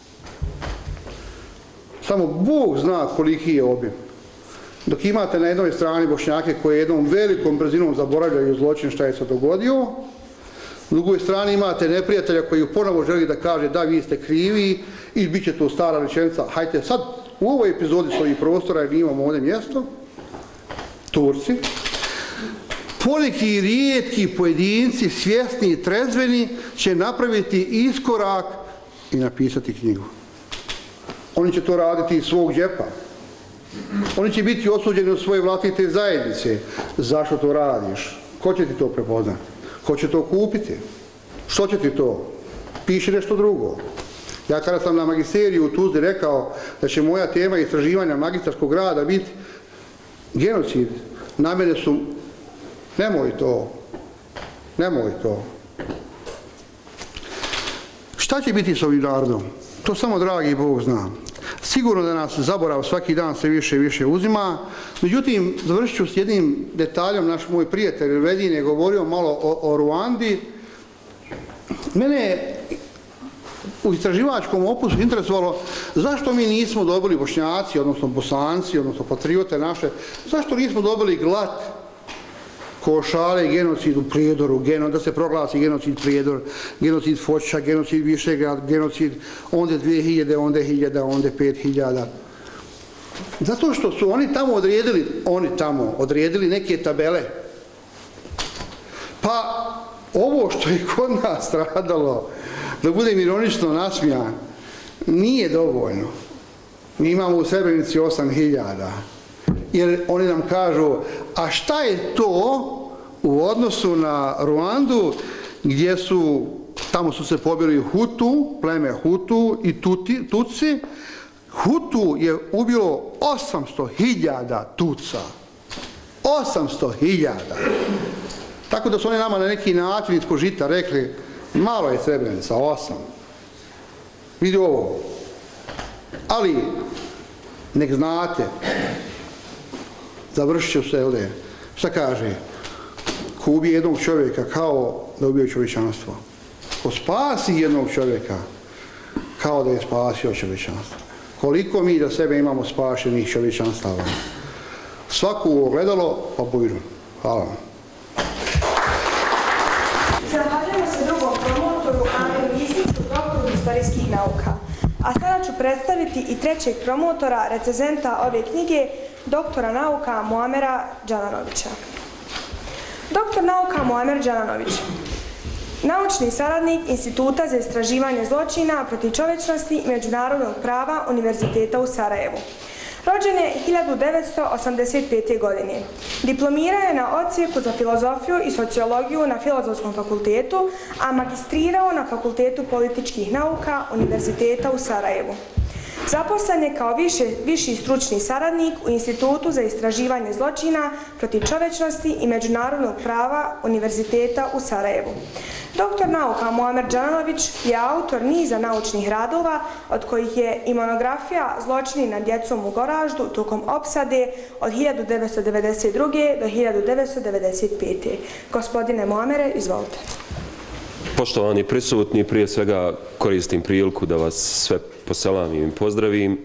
Samo Bog zna koliki je obim. Dok imate na jednoj strani Bošnjake koje jednom velikom brzinom zaboravljaju zločin šta je se dogodio, na drugoj strani imate neprijatelja koji ponovo želi da kaže da vi ste krivi i bit će to stara rečenica, hajte sad u ovoj epizodi svojih prostora jer imamo ovdje mjesto, Turci, poneki rijetki pojedinci, svjesni i trezveni, će napraviti iskorak i napisati knjigu. Oni će to raditi iz svog džepa. Oni će biti osuđeni od svoje vlastite zajednice. Zašto to radiš? Ko će ti to prepoznati? Ko će to kupiti? Što će ti to? Piši nešto drugo. Ja kada sam na magisteriju u Tuzli rekao da će moja tema istraživanja magistarskog rada biti genocid, na mene su, nemoj to, nemoj to. Šta će biti s ovim narodom? To samo dragi Bog zna. Sigurno da nas zaborav svaki dan sve više i više uzima. Međutim, završit ću s jednim detaljom. Naš moj prijatelj Vedin je govorio malo o, o Ruandi. Mene u istraživačkom opusu interesovalo zašto mi nismo dobili Bošnjaci, odnosno Bosanci, odnosno patriote naše, zašto nismo dobili Glat, Košare, genocid u Prijedoru, geno, da se proglasi genocid Prijedor, genocid Foča, genocid Višegrad, genocid onda dvije hiljade, onda hiljada, onda pet hiljada. Zato što su oni tamo odredili, oni tamo odredili neke tabele. Pa ovo što je kod nas stradalo, da budem ironično nasmijan, nije dovoljno. Mi imamo u Srebrenici osam hiljada. Jer oni nam kažu, a šta je to u odnosu na Ruandu gdje su, tamo su se pobili Hutu, pleme Hutu i tuti, Tutsi. Hutu je ubilo osamsto hiljada Tuca. osamsto hiljada. Tako da su oni nama na neki način ispod žita rekli, malo je Srebrenica, osam. vidi ovo. Ali, nek znate, završit ću se ovdje. Šta kaže? Ko ubije jednog čovjeka kao da ubije čovječanstvo. Ko spasi jednog čovjeka kao da je spasio čovječanstvo. Koliko mi da sebe imamo spašenih čovječanstava. Svaku ogledalo, pa bujru. Hvala vam. Zahvaljujemo se drugom promotoru, Amiru Isiću, doktoru historijskih nauka. A sada ću predstaviti i trećeg promotora, recenzenta ove knjige, doktora nauka Muamera Đananovića. Doktor nauka Muamer Đananović, naučni saradnik Instituta za istraživanje zločina protiv čovječnosti i međunarodnog prava Univerziteta u Sarajevu. Rođen je hiljadu devetsto osamdeset pete. godine. Diplomirao je na odsjeku za filozofiju i sociologiju na Filozofskom fakultetu, a magistrirao na Fakultetu političkih nauka Univerziteta u Sarajevu. Zaposlen je kao više, viši stručni saradnik u Institutu za istraživanje zločina protiv čovječnosti i međunarodnog prava Univerziteta u Sarajevu. Doktor nauka Muamer Đananović je autor niza naučnih radova, od kojih je i monografija Zločini nad djecom u Goraždu tokom opsade od hiljadu devetsto devedeset druge. do hiljadu devetsto devedeset pete. Gospodine Muamere, izvolite. Poštovani prisutni, prije svega koristim priliku da vas sve poselamim i pozdravim.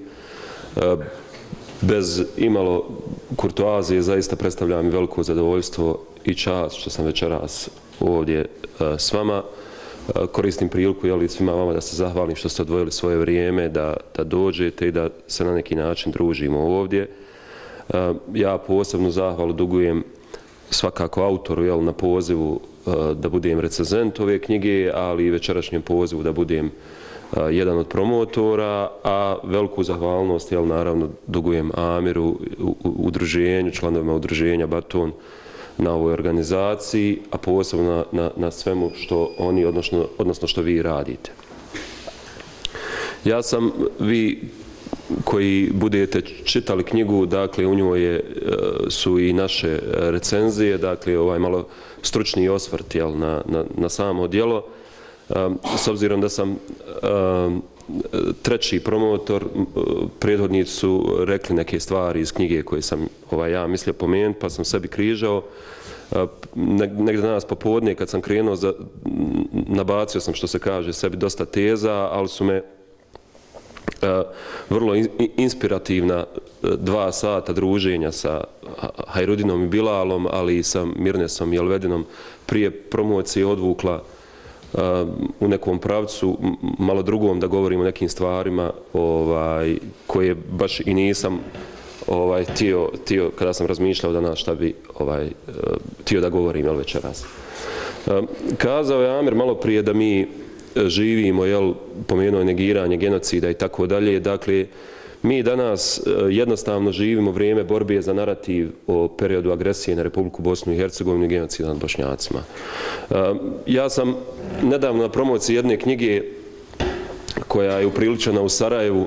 Bez imalo kurtoazije zaista predstavljam i veliko zadovoljstvo i čast što sam večeras ovdje s vama. Koristim priliku jeli, svima vama da se zahvalim što ste odvojili svoje vrijeme, da, da dođete i da se na neki način družimo ovdje. Ja posebnu zahvalu dugujem svakako autoru jel, na pozivu da budem recenzent ove knjige, ali i večerašnjem pozivu da budem jedan od promotora, a veliku zahvalnost jel, naravno dugujem Amiru, udruženju, članovima udruženja Baton na ovoj organizaciji, a posebno na, na, na svemu što oni, odnosno, odnosno što vi radite. Ja sam, vi koji budete čitali knjigu, dakle u njoj je, su i naše recenzije, dakle ovaj malo stručni osvrt jel, na, na, na samo djelo. S obzirom da sam treći promotor, prethodnici su rekli neke stvari iz knjige koje sam ovaj, ja mislio pomenuti, pa sam sebi križao. Negdje danas popodne kad sam krenuo, za, nabacio sam što se kaže sebi dosta teza, ali su me vrlo inspirativna dva sata druženja sa Hajrudinom i Bilalom, ali i sa Mirnesom i Elvedinom prije promocije odvukla u nekom pravcu, malo drugom da govorim o nekim stvarima ovaj, koje baš i nisam ovaj, tio, tio, kada sam razmišljao danas šta bi ovaj, tio da govorim jel, večeras. Kazao je Amir malo prije da mi živimo, jel, pomenuo je negiranje, genocida i tako dalje. Dakle, mi danas jednostavno živimo vrijeme borbe za narativ o periodu agresije na Republiku Bosnu i Hercegovinu i genocida nad Bošnjacima. Ja sam nedavno na promociji jedne knjige koja je upriličena u Sarajevu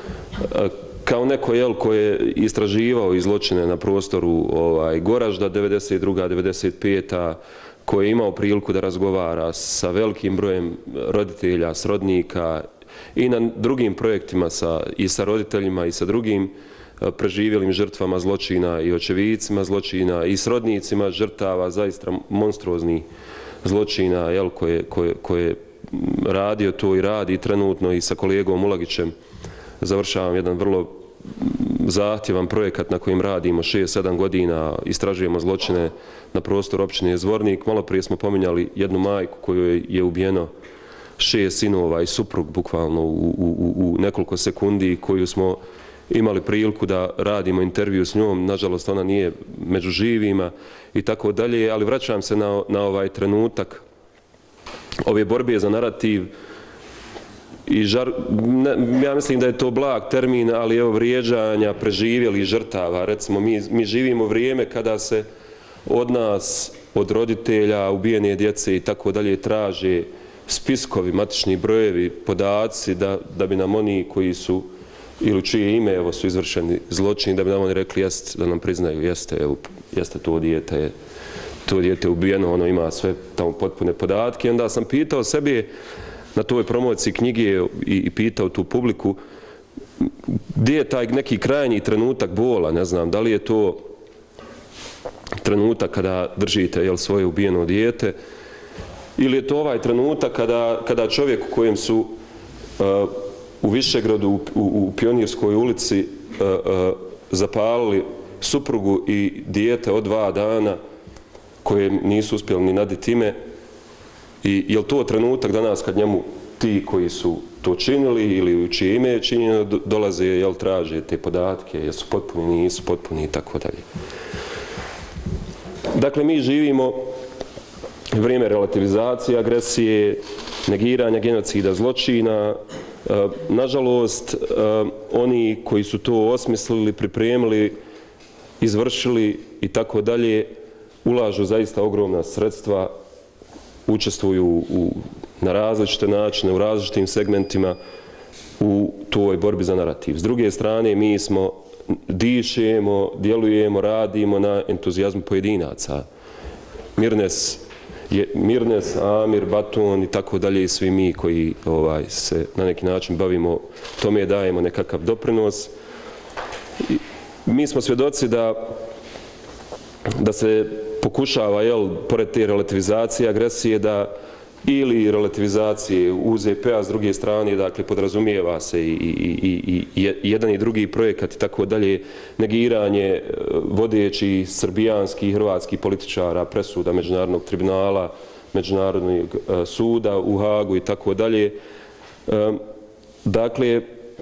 kao neko jel, ko je istraživao zločine na prostoru ovaj, Goražda devedeset druga devedeset peta koji je imao priliku da razgovara sa velikim brojem roditelja, srodnika i na drugim projektima sa, i sa roditeljima i sa drugim preživjelim žrtvama zločina i očevicima zločina i srodnicima žrtava zaista monstruoznih zločina jel, koje, koje, koje radio to i radi trenutno i sa kolegom Ulagićem završavam jedan vrlo zahtjevan projekat na kojem radimo šest sedam godina, istražujemo zločine na prostoru općine Zvornik. Malo prije smo pominjali jednu majku kojoj je ubijeno šest sinova i suprug bukvalno u, u, u nekoliko sekundi, koju smo imali priliku da radimo intervju s njom. Nažalost, ona nije među živima i tako dalje, ali vraćam se na, na ovaj trenutak ove borbe za narativ i žar, ne, ja mislim da je to blag termin, ali evo vrijeđanja preživjelih žrtava. Recimo, mi, mi živimo vrijeme kada se od nas, od roditelja, ubijene djece i tako dalje traže spiskovi, matični brojevi, podaci da, da bi nam oni koji su ili čije ime evo, su izvršeni zločini, da bi nam oni rekli jest, da nam priznaju jeste, evo, jeste to dijete je to dijete ubijeno, ono ima sve tamo potpune podatke. I onda sam pitao sebi na toj promociji knjige i pitao tu publiku gdje je taj neki krajnji trenutak bola, ne znam, da li je to trenutak kada držite jel, svoje ubijeno dijete ili je to ovaj trenutak kada, kada čovjek u kojem su uh, u Višegradu, u, u, u Pionirskoj ulici uh, uh, zapalili suprugu i dijete od dva dana koje nisu uspjeli ni naditi ime. I je li to trenutak danas kad njemu ti koji su to činili ili u čije ime je činjeno dolaze, jel, traže te podatke, jesu potpuni, nisu potpuni i tako dalje. Dakle, mi živimo vrijeme relativizacije, agresije, negiranja genocida, zločina. Nažalost, oni koji su to osmislili, pripremili, izvršili i tako dalje, ulažu zaista ogromna sredstva, učestvuju u, na različite načine, u različitim segmentima u toj borbi za narativ. S druge strane, mi smo, dišemo, djelujemo, radimo na entuzijazmu pojedinaca. Mirnes, je, Mirnes, Amir, Baton i tako dalje i svi mi koji ovaj, se na neki način bavimo, tome dajemo nekakav doprinos. I mi smo svjedoci da, da se pokušava, jel, pored te relativizacije, agresije, da ili relativizacije U Z P-a s druge strane, dakle, podrazumijeva se i, i, i, i jedan i drugi projekat i tako dalje, negiranje vodećih srbijanskih i hrvatskih političara, presuda Međunarodnog tribunala, Međunarodnog suda u Hagu i tako dalje. Dakle,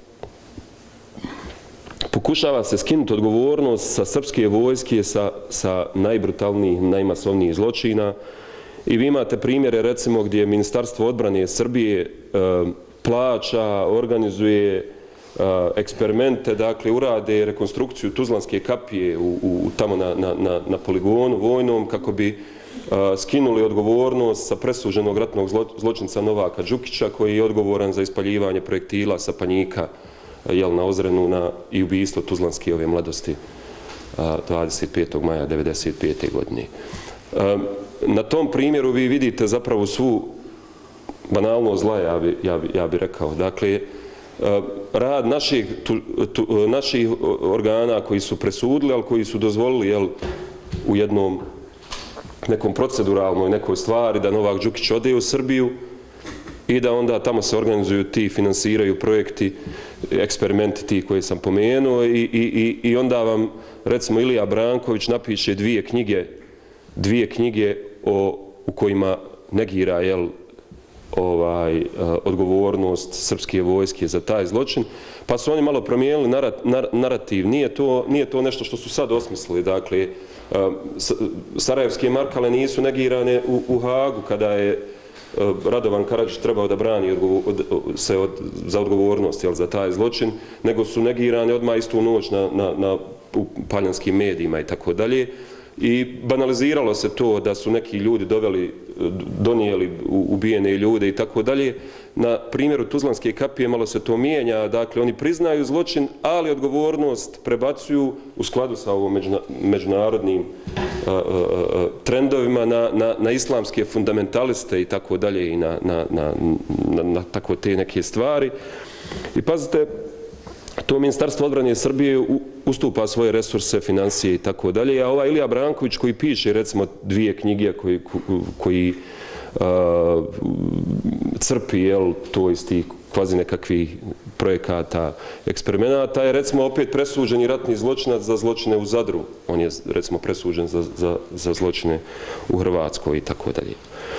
pokušava se skinuti odgovornost sa srpske vojske, sa, sa najbrutalnijih, najmasovnijih zločina. I vi imate primjere, recimo, gdje Ministarstvo odbrane Srbije e, plaća, organizuje e, eksperimente, dakle, urade rekonstrukciju Tuzlanske kapije u, u, tamo na, na, na, na poligonu vojnom, kako bi e, skinuli odgovornost sa presuženog ratnog zlo, zločinca Novaka Đukića, koji je odgovoran za ispaljivanje projektila sa Panjika, jel, na Ozrenu na, i ubijstvo Tuzlanske ove mladosti a, dvadeset petog maja devedeset pete godine. A, na tom primjeru vi vidite zapravo svu banalnost zla, ja bi, ja bi, ja bi rekao. Dakle, a, rad naših, tu, tu, naših organa koji su presudili, ali koji su dozvolili, jel, u jednom nekom proceduralnoj nekoj stvari da Novak Đukić ode u Srbiju i da onda tamo se organizuju ti, finansiraju projekti, eksperimenti ti koje sam pomenuo i, i, i, i onda vam, recimo, Ilija Branković napiše dvije knjige, dvije knjige o, u kojima negira, jel, ovaj, odgovornost srpske vojske za taj zločin, pa su oni malo promijenili narat, nar, narativ. Nije to, nije to nešto što su sad osmislili. Dakle, sarajevske markale nisu negirane u, u Hagu kada je Radovan Karadžić trebao da brani odgovor, od, se od, za odgovornost, jel, za taj zločin, nego su negirane odmah istu noć na, na, na u paljanskim medijima i tako dalje. I banaliziralo se to da su neki ljudi doveli, donijeli ubijene ljude i tako dalje. Na primjeru Tuzlanske kapije malo se to mijenja, dakle oni priznaju zločin, ali odgovornost prebacuju u skladu sa ovom međunarodnim a, a, a, trendovima na, na, na islamske fundamentaliste i tako dalje i na, na, na, na, na tako te neke stvari. I pazite, to Ministarstvo odbrane Srbije ustupa svoje resurse, financije i tako dalje, a ovaj Ilija Branković koji piše, recimo, dvije knjige koji, koji uh, crpi, jel, to iz tih kvazi nekakvih projekata, eksperimenata, je, recimo, opet presuđeni ratni zločinac za zločine u Zadru. On je, recimo, presuđen za, za, za zločine u Hrvatskoj i tako dalje.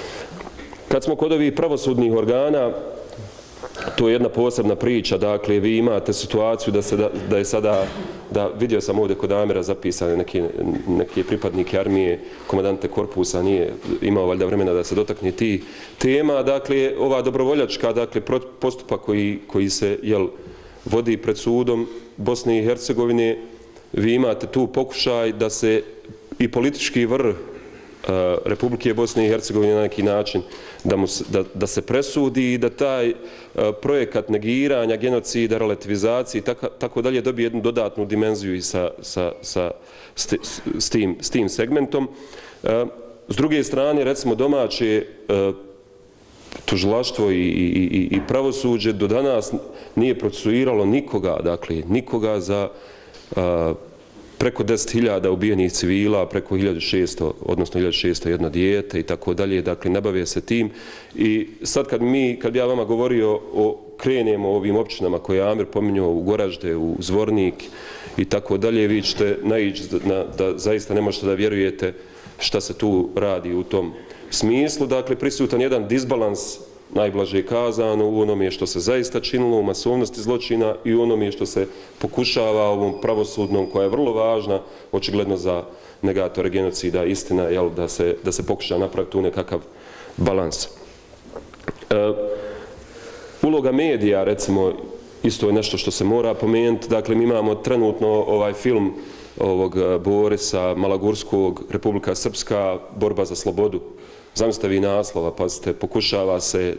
Kad smo kod ovih pravosudnih organa, to je jedna posebna priča. Dakle, vi imate situaciju da, se da, da je sada, da vidio sam ovdje kod Amira zapisane neke, neke pripadnike armije, komandante korpusa, nije imao valjda vremena da se dotakne ti tema. Dakle, ova dobrovoljačka, dakle, postupak koji, koji se, jel, vodi pred sudom Bosne i Hercegovine, vi imate tu pokušaj da se i politički vrh Republike Bosne i Hercegovine na neki način da, mu, da, da se presudi i da taj uh, projekat negiranja, genocida, relativizacije i tako, tako dalje dobije jednu dodatnu dimenziju i sa, sa, sa, s, s, tim, s tim segmentom. Uh, s druge strane, recimo, domaće uh, tužilaštvo i, i, i pravosuđe do danas nije procesuiralo nikoga, dakle, nikoga za a, preko deset hiljada ubijenih civila, preko hiljadu šesto, odnosno hiljadu šesto jedno dijete i tako dalje, dakle, ne bave se tim. I sad kad mi, kad bi ja vama govorio o krenemo ovim općinama koje je Amir pominjao, u Goražde, u Zvornik i tako dalje, vi ćete naići da, da zaista ne možete da vjerujete šta se tu radi u tom smislu. Dakle, prisutan jedan disbalans, najblaže kazano, u onome što se zaista činilo, u masovnosti zločina i u onome što se pokušava ovom pravosudnom, koja je vrlo važna, očigledno za negatore genocida, istina, jel, da se, da se pokuša napraviti tu nekakav balans. E, uloga medija, recimo, isto je nešto što se mora pomenuti. Dakle, mi imamo trenutno ovaj film ovog Borisa Malagurskog, Republika Srpska, borba za slobodu. Zamislite vi naslova, pazite, pokušava se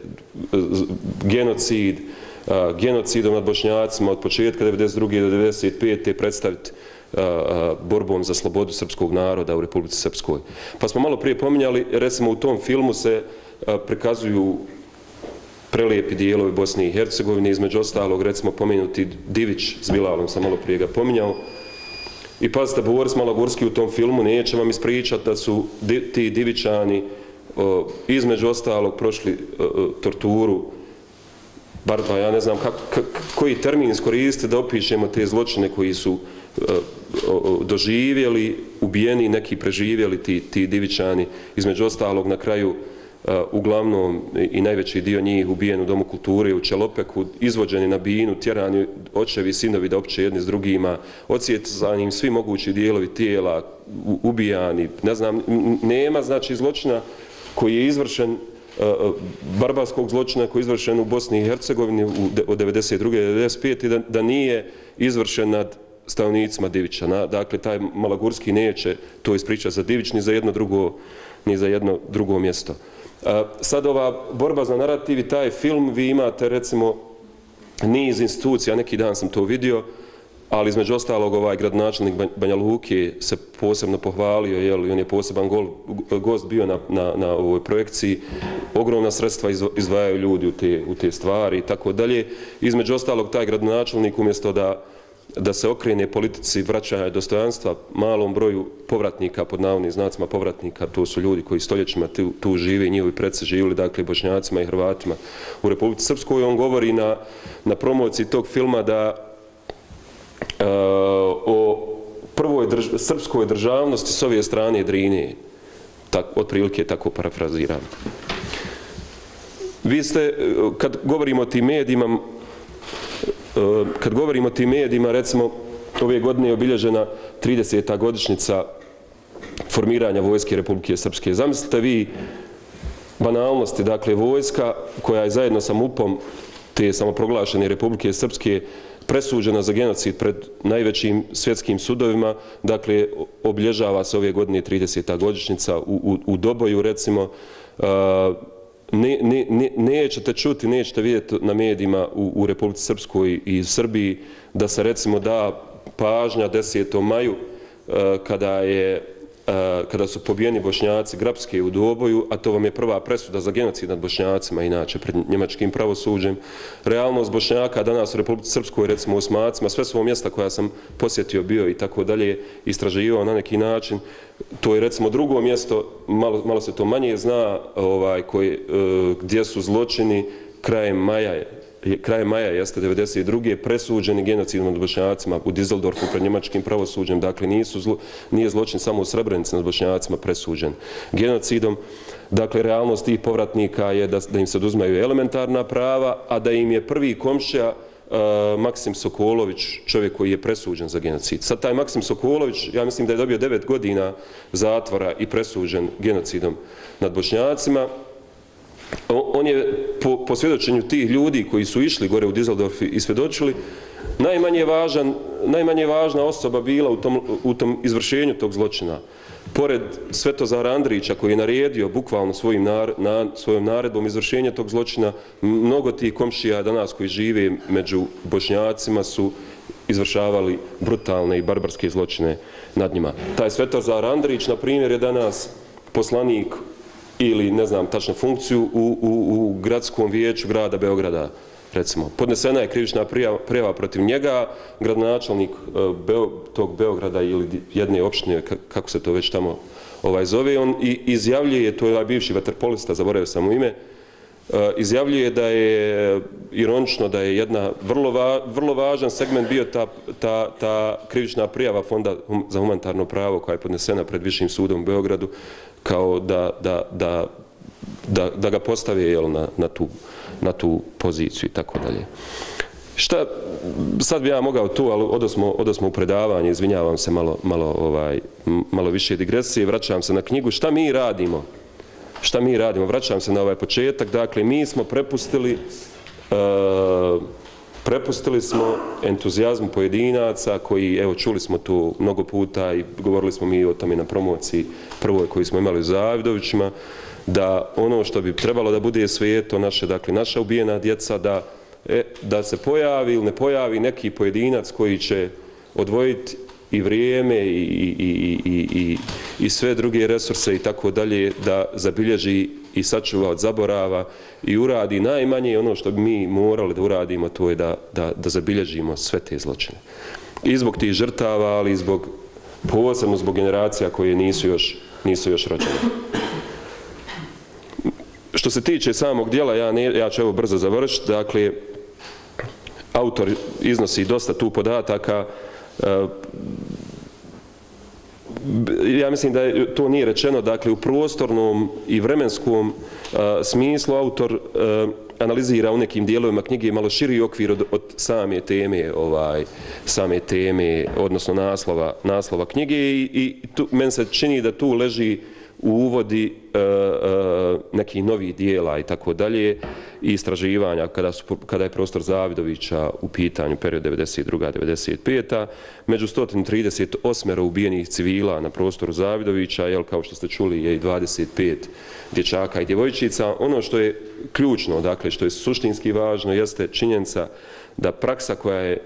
genocid, genocidom nad Bošnjacima od početka devedeset druge do devedeset pete predstaviti borbom za slobodu srpskog naroda u Republici Srpskoj. Pa smo malo prije pominjali, recimo u tom filmu se prikazuju prelijepi dijelovi Bosne i Hercegovine, između ostalog, recimo pomenuti Divić s Bilalom, sam malo prije ga pominjao. I pazite, Boris Malagurski u tom filmu neće vam ispričati da su di, ti Divičani o, između ostalog prošli o, torturu, bar da ja ne znam kak, kak, koji termin iskoristiti da opišemo te zločine koji su o, o, doživjeli, ubijeni, neki preživjeli ti, ti Divičani, između ostalog na kraju Uh, uglavnom i najveći dio njih ubijen u Domu kulture u Čelopeku, izvođeni na binu, tjerani očevi i sinovi da opće jedni s drugima, odsjecani svi mogući dijelovi tijela, ubijani, ne znam, nema znači zločina koji je izvršen, uh, barbarskog zločina koji je izvršen u Bosni i Hercegovini od devedeset druge do devedeset pete da, da nije izvršen nad stanovnicima Divića. Na, dakle, taj Malagurski neće to ispričati za Divić ni za jedno drugo, ni za jedno drugo mjesto. Sad ova borba za narativ i taj film, vi imate recimo niz institucija, neki dan sam to vidio, ali između ostalog ovaj gradonačelnik Banja Luke se posebno pohvalio, jel, on je poseban gol, gost bio na, na, na ovoj projekciji, ogromna sredstva izdvajaju ljudi u te, u te stvari i tako dalje. Između ostalog taj gradonačelnik umjesto da da se okrene politici vraćanja dostojanstva malom broju povratnika, pod navodnim znacima povratnika, to su ljudi koji stoljećima tu, tu žive i njihovi predsi živjeli, dakle Bošnjacima i Hrvatima u Republici Srpskoj. On govori na, na promociji tog filma da uh, o prvoj drž srpskoj državnosti s ove strane Drine, tak, otprilike tako parafraziram. Vi ste, kad govorimo o tim medijima, Kad govorimo o tim medijima, recimo, ove godine je obilježena trideseta godišnjica formiranja Vojske Republike Srpske. Zamislite vi banalnosti, dakle, vojska koja je zajedno sa MUP-om te samoproglašene Republike Srpske presuđena za genocid pred najvećim svjetskim sudovima, dakle, obilježava se ove godine trideseta godišnjica u, u, u Doboju, recimo, uh, Ne, ne, ne, nećete čuti, nećete vidjeti na medijima u, u Republici Srpskoj i Srbiji da se recimo da pažnja desetom maju uh, kada, je, uh, kada su pobijeni Bošnjaci Grapske u Doboju, a to vam je prva presuda za genocid nad Bošnjacima, inače pred njemačkim pravosuđem. Realnost Bošnjaka danas u Republici Srpskoj, recimo u Osmacima, sve svoje mjesta koja sam posjetio bio i tako dalje, istraživao na neki način. To je recimo drugo mjesto, malo, malo se to manje zna, ovaj, koji, e, gdje su zločini krajem maja, krajem maja jeste devedeset druge presuđeni genocidom nad Bošnjacima u Düsseldorfu pred njemačkim pravosuđem. Dakle, nisu zlo, nije zločin samo u Srebrenici nad Bošnjacima presuđen genocidom. Dakle, realnost tih povratnika je da, da im se oduzimaju elementarna prava, a da im je prvi komšija Uh, Maksim Sokolović, čovjek koji je presuđen za genocid. Sad taj Maksim Sokolović, ja mislim da je dobio devet godina zatvora i presuđen genocidom nad Bošnjacima. O, on je po, po svjedočenju tih ljudi koji su išli gore u Düsseldorf i svjedočili, najmanje, važan, najmanje važna osoba bila u tom, u tom izvršenju tog zločina. Pored Svetozara Andrića koji je naredio bukvalno svojim nar, na, svojom naredbom izvršenja tog zločina, mnogo tih komšija danas koji žive među Bošnjacima su izvršavali brutalne i barbarske zločine nad njima. Taj Svetozar Andrić, na primjer, je danas poslanik ili ne znam tačno funkciju u, u, u gradskom vijeću grada Beograda, recimo. Podnesena je krivična prijava protiv njega, gradonačelnik Beo, tog Beograda ili jedne opštine, kako se to već tamo ovaj, zove, on i izjavljuje, to je ovaj bivši vaterpolista, zaboravio sam mu ime, izjavljuje da je ironično da je jedna vrlo, va, vrlo važan segment bio ta, ta, ta krivična prijava Fonda za humanitarno pravo koja je podnesena pred Višim sudom u Beogradu, kao da, da, da, da, da ga postave jel, na, na, tu, na tu poziciju i tako dalje. Šta, sad bi ja mogao tu, ali odosmo, odosmo u predavanje, izvinjavam se malo, malo, ovaj, malo više digresije, vraćam se na knjigu. Šta mi radimo? Šta mi radimo? Vraćam se na ovaj početak. Dakle, mi smo prepustili, uh, prepustili smo entuzijazmu pojedinaca koji, evo, čuli smo tu mnogo puta i govorili smo mi o tome na promociji prvoj koju smo imali u Zavidovićima, da ono što bi trebalo da bude svijeto naše, dakle, naša ubijena djeca, da, e, da se pojavi ili ne pojavi neki pojedinac koji će odvojiti i vrijeme i, i, i, i, i, i sve druge resurse i tako dalje, da zabilježi i sačuva od zaborava i uradi najmanje ono što bi mi morali da uradimo, to je da, da, da zabilježimo sve te zločine. I zbog tih žrtava, ali i zbog, posebno zbog generacija koje nisu još, nisu još rođene. Što se tiče samog dijela, ja, ne, ja ću evo brzo završiti, dakle, autor iznosi dosta tu podataka. Ja mislim da je, to nije rečeno, dakle u prostornom i vremenskom uh, smislu autor uh, analizira u nekim dijelovima knjige malo širi okvir od, od same teme, ovaj, same teme, odnosno naslova, naslova knjige i, i tu, meni se čini da tu leži u uvodi uh, uh, nekih novih dijela i tako dalje i istraživanja kada, su, kada je prostor Zavidovića u pitanju period devedeset druga do devedeset peta Među sto trideset osam ubijenih civila na prostoru Zavidovića, jel, kao što ste čuli, je i dvadeset pet dječaka i djevojčica. Ono što je ključno, dakle, što je suštinski važno, jeste činjenica da praksa koja je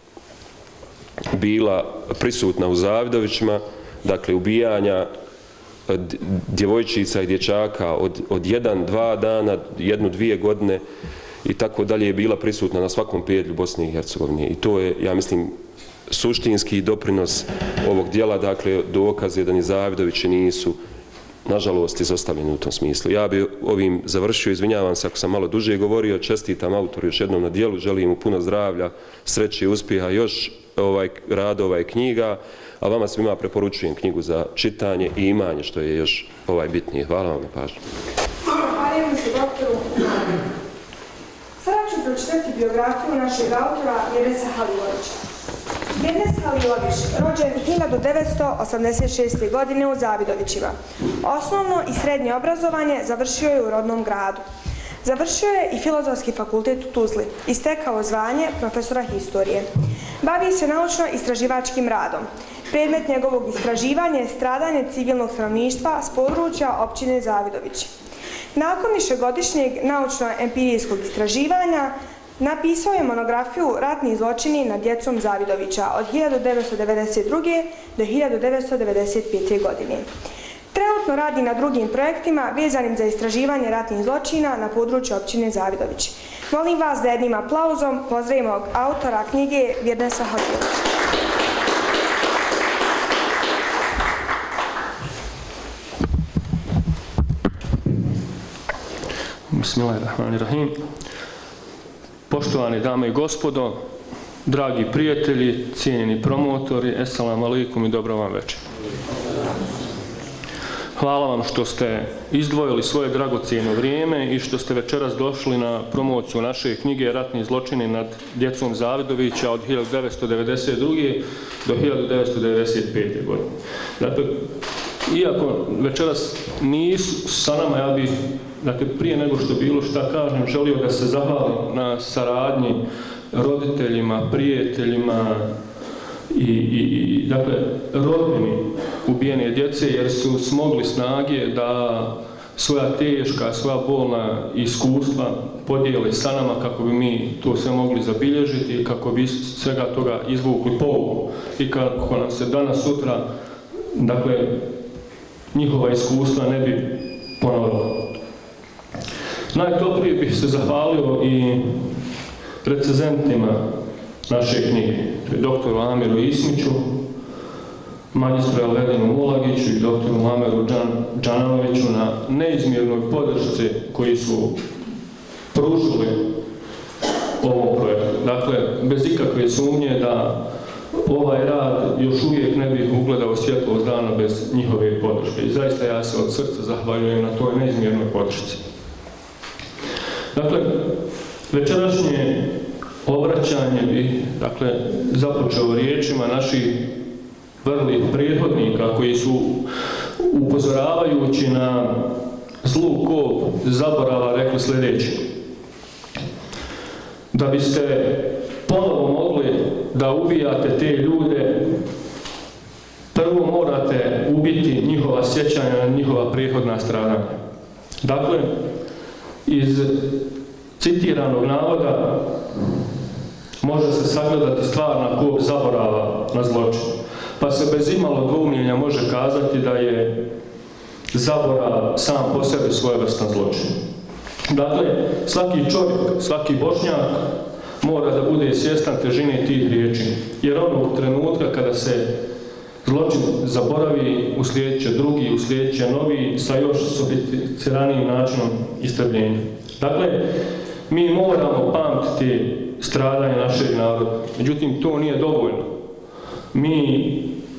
bila prisutna u Zavidovićima, dakle, ubijanja djevojčica i dječaka od, od jedan, dva dana, jednu, dvije godine i tako dalje je bila prisutna na svakom pedlju Bosne i Hercegovine. I to je, ja mislim, suštinski doprinos ovog dijela, dakle, dokaz je da ni Zavidovići nisu, nažalost, izostavljeni u tom smislu. Ja bi ovim završio, izvinjavam se ako sam malo duže govorio, čestitam autoru još jednom na dijelu, želim mu puno zdravlja, sreće i uspjeha, još ovaj, radova i knjiga, a vama svima preporučujem knjigu za čitanje i imanje, što je još ovaj bitnije. Hvala vam na pažnju. Zahvaljujem se doktoru. Sada ću pročitati biografiju našeg autora Mirnesa Halilovića. Mirnes Halilović, rođen hiljadu devetsto osamdeset šeste. godine u Zavidovićima. Osnovno i srednje obrazovanje završio je u rodnom gradu. Završio je i Filozofski fakultet u Tuzli i stekao zvanje profesora historije. Bavi se naučno-istraživačkim radom. Predmet njegovog istraživanja je stradanje civilnog stanovništva s područja općine Zavidovići. Nakon višegodišnjeg naučno-empirijskog istraživanja napisao je monografiju Ratni zločini nad djecom Zavidovića od hiljadu devetsto devedeset druge. do hiljadu devetsto devedeset pete. godine. Trenutno radi na drugim projektima vezanim za istraživanje ratnih zločina na području općine Zavidović. Molim vas da jednim aplauzom pozdravimo autora knjige Mirnesa Halilovića. Bismillahirrahmanirrahim. Poštovane dame i gospodo, dragi prijatelji, cijenjeni promotori, assalamu alaikum i dobro vam večer. Hvala vam što ste izdvojili svoje dragocjeno vrijeme i što ste večeras došli na promociju naše knjige Ratni zločini nad djecom Zavidovića od hiljadu devetsto devedeset druge. do hiljadu devetsto devedeset pete. godine. Dakle, iako večeras nisu sa nama, ja bih, dakle, prije nego što bilo šta kažem, želio da se zahvalim na saradnji roditeljima, prijateljima i, i, i dakle, rodbini ubijene djece, jer su smogli snage da svoja teška, svoja bolna iskustva podijeli sa nama kako bi mi to sve mogli zabilježiti i kako bi svega toga izvukli pouku i kako nam se danas, sutra, dakle, njihova iskustva ne bi ponovilo. Najtoplije bih se zahvalio i recenzentima naše knjige, doktoru Amiru Ismiću, magistru Elvedinu Mulagiću i doktoru Mameru Džanoviću na neizmjernoj podršci koji su pružili ovom projektu. Dakle, bez ikakve sumnje da ovaj rad još uvijek ne bih ugledao svjetlo dana bez njihove podrške. I zaista ja se od srca zahvaljujem na toj neizmjernoj podršci. Dakle, večerašnje obraćanje bi dakle, započeo riječima naših vrlih prethodnika koji su upozoravajući na zlu kop zaborava rekli sljedeće. Da biste ponovo mogli da ubijate te ljude, prvo morate ubiti njihova sjećanja na njihova prethodna stradanja. Dakle, iz citiranog navoda može se sagledati stvarna kop zaborava na zločin. Pa se bez imalo dvoumljenja može kazati da je zaborav sam po sebi svojevrstan zločin. Dakle, svaki čovjek, svaki Bošnjak mora da bude svjestan težine tih riječi. Jer onog trenutka kada se zločin zaboravi, uslijedit će drugi, uslijedit će novi sa još sofisticiranijim načinom istrebljenja. Dakle, mi moramo pamtiti stradanje našeg naroda. Međutim, to nije dovoljno. Mi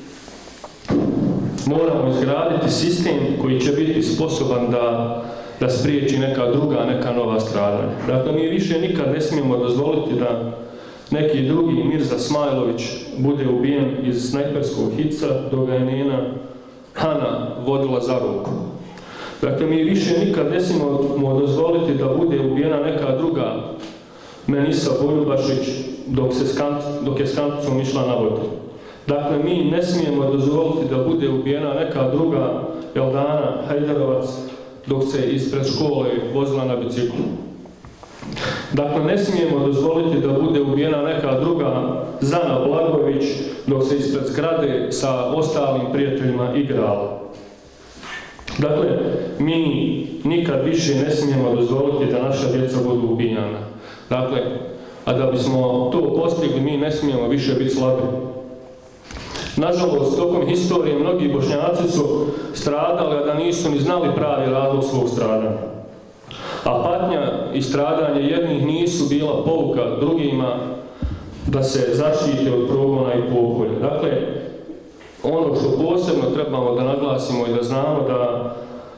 moramo izgraditi sistem koji će biti sposoban da, da spriječi neka druga, neka nova stradanja. Dakle, mi više nikad ne smijemo dozvoliti da neki drugi Mirza Smajlović bude ubijen iz snajperskog hica, dok ga je njena Hana vodila za ruku. Dakle, mi više nikad ne smijemo dozvoliti da bude ubijena neka druga Menisa Boljubašić dok, se skant, dok je s kanticom išla na vodu. Dakle, mi ne smijemo dozvoliti da bude ubijena neka druga Eldana Hajdarovac dok se ispred škole vozila na biciklu. Dakle, ne smijemo dozvoliti da bude ubijena neka druga Zana Blagović dok se ispred zgrade sa ostalim prijateljima igrala. Dakle, mi nikad više ne smijemo dozvoliti da naša djeca budu ubijana. Dakle, a da bismo to postigli, mi ne smijemo više biti slabi. Nažalost, tokom historije mnogi Bošnjaci su stradali, a da nisu ni znali pravi razlog svog stradanja. A patnja i stradanje jednih nisu bila pouka drugima da se zaštite od progona i pokolja. Dakle, ono što posebno trebamo da naglasimo i da znamo da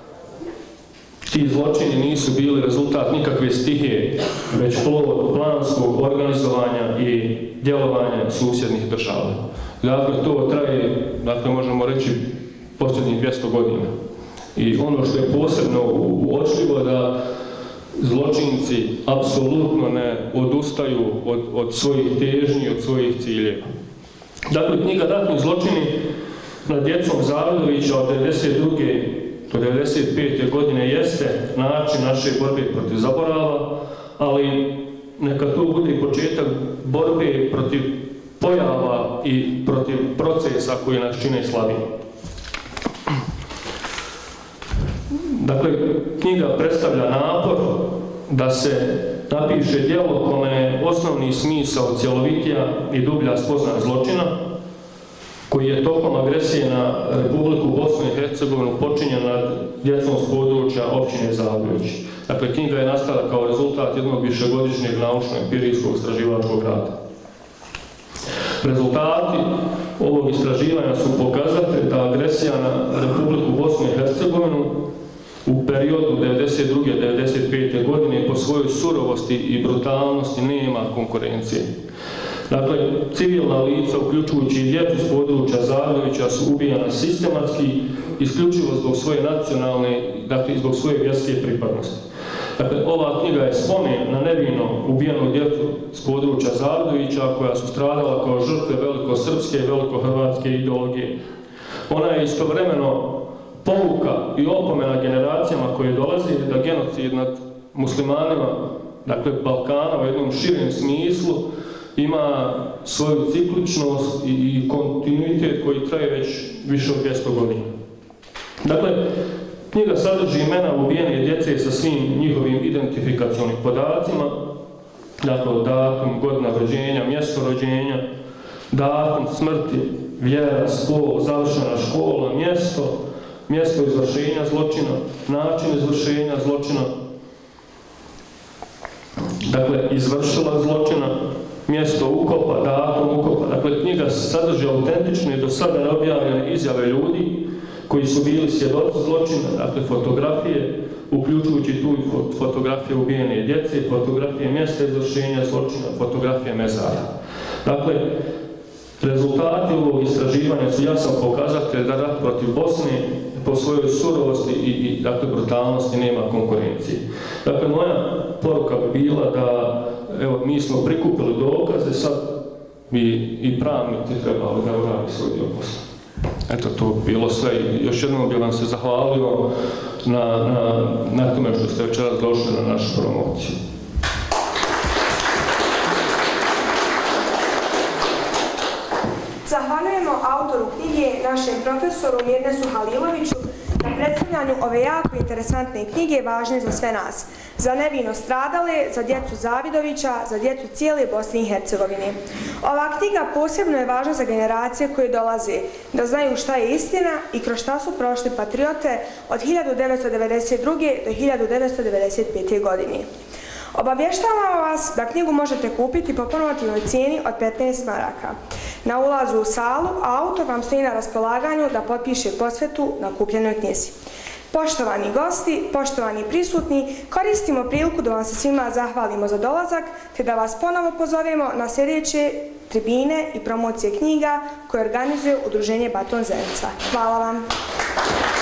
ti zločini nisu bili rezultat nikakve stihije, već plod planskog organizovanja i djelovanja susjednih država. Dakle, to traje, dakle, možemo reći, posljednjih dvjesto godina. I ono što je posebno uočljivo da zločinci apsolutno ne odustaju od, od svojih težnji, od svojih ciljeva. Dakle, knjiga Ratni zločini nad djecom Zavidovića od devedeset druge do devedeset pete godine jeste način naše borbe protiv zaborava, ali neka to bude i početak borbe protiv pojava i protiv procesa koji nas čine slabijim. Dakle, knjiga predstavlja napor da se napiše djelo kome je osnovni smisao cjelovitija i dublja spoznaja zločina, koji je tokom agresije na Republiku Bosnu i Hercegovinu počinjen nad djecom s područja općine Zavidović. Dakle, knjiga je nastala kao rezultat jednog višegodišnjeg naučno-empirijskog istraživačkog rada. Rezultati ovog istraživanja su pokazatelj da agresija na Republiku Bosnu i Hercegovinu u periodu devedeset druge do devedeset pete godine po svojoj surovosti i brutalnosti nema konkurencije. Dakle, civilna lica, uključujući i djecu s područja Zavidovića, su ubijana sistematski, isključivo zbog svoje nacionalne, dakle, zbog svoje vjerske pripadnosti. Dakle, ova knjiga je spomen na nevino ubijenu djecu s područja Zavidovića, koja su stradala kao žrtve velikosrpske i velikohrvatske ideologije. Ona je istovremeno pouka i opomena generacijama koje dolaze da genocid nad muslimanima, dakle Balkana u jednom širem smislu, ima svoju cikličnost i kontinuitet koji traje već više od dvjesto godina. Dakle, Knjiga sadrži imena ubijene djece sa svim njihovim identifikacionim podacima, dakle datum, godina rođenja, mjesto rođenja, datum smrti, vjera, spol, završena škola, mjesto, mjesto izvršenja zločina, način izvršenja zločina, dakle izvršila zločina, mjesto ukopa, datum ukopa. Dakle, knjiga sadrži autentične do sada neobjavljene izjave ljudi koji su bili svjedoci zločina, dakle fotografije, uključujući tu fotografije ubijene djece, fotografije mjesta izvršenja zločina, fotografije mezara. Dakle, rezultati ovog istraživanja su jasan pokazatelj da rat protiv Bosne po svojoj surovosti i, i dakle, brutalnosti nema konkurencije. Dakle, moja poruka bi bila da, evo, mi smo prikupili dokaze, sad bi i pravnici trebali da uradi svoj dio posla. Eto, to bi bilo sve. Još jednom bih vam se zahvalio na, na, na tome što ste večeras došli na našu promociju. Zahvaljujemo autoru knjige, našem profesoru Mirnesu Haliloviću, na predstavljanju ove jako interesantne knjige važne za sve nas, za nevino stradale, za djecu Zavidovića, za djecu cijele Bosne i Hercegovine. Ova knjiga posebno je važna za generacije koje dolaze, da znaju šta je istina i kroz šta su prošli patriote od hiljadu devetsto devedeset druge. do hiljadu devetsto devedeset pete. godine. Obavještavamo vas da knjigu možete kupiti po promotivnoj cijeni od petnaest maraka. Na ulazu u salu, a autor vam stoji na raspolaganju da potpiše posvetu na kupljenoj knjizi. Poštovani gosti, poštovani prisutni, koristimo priliku da vam se svima zahvalimo za dolazak, te da vas ponovo pozovemo na sljedeće tribine i promocije knjiga koje organizuje Udruženje Baton Zenica. Hvala vam!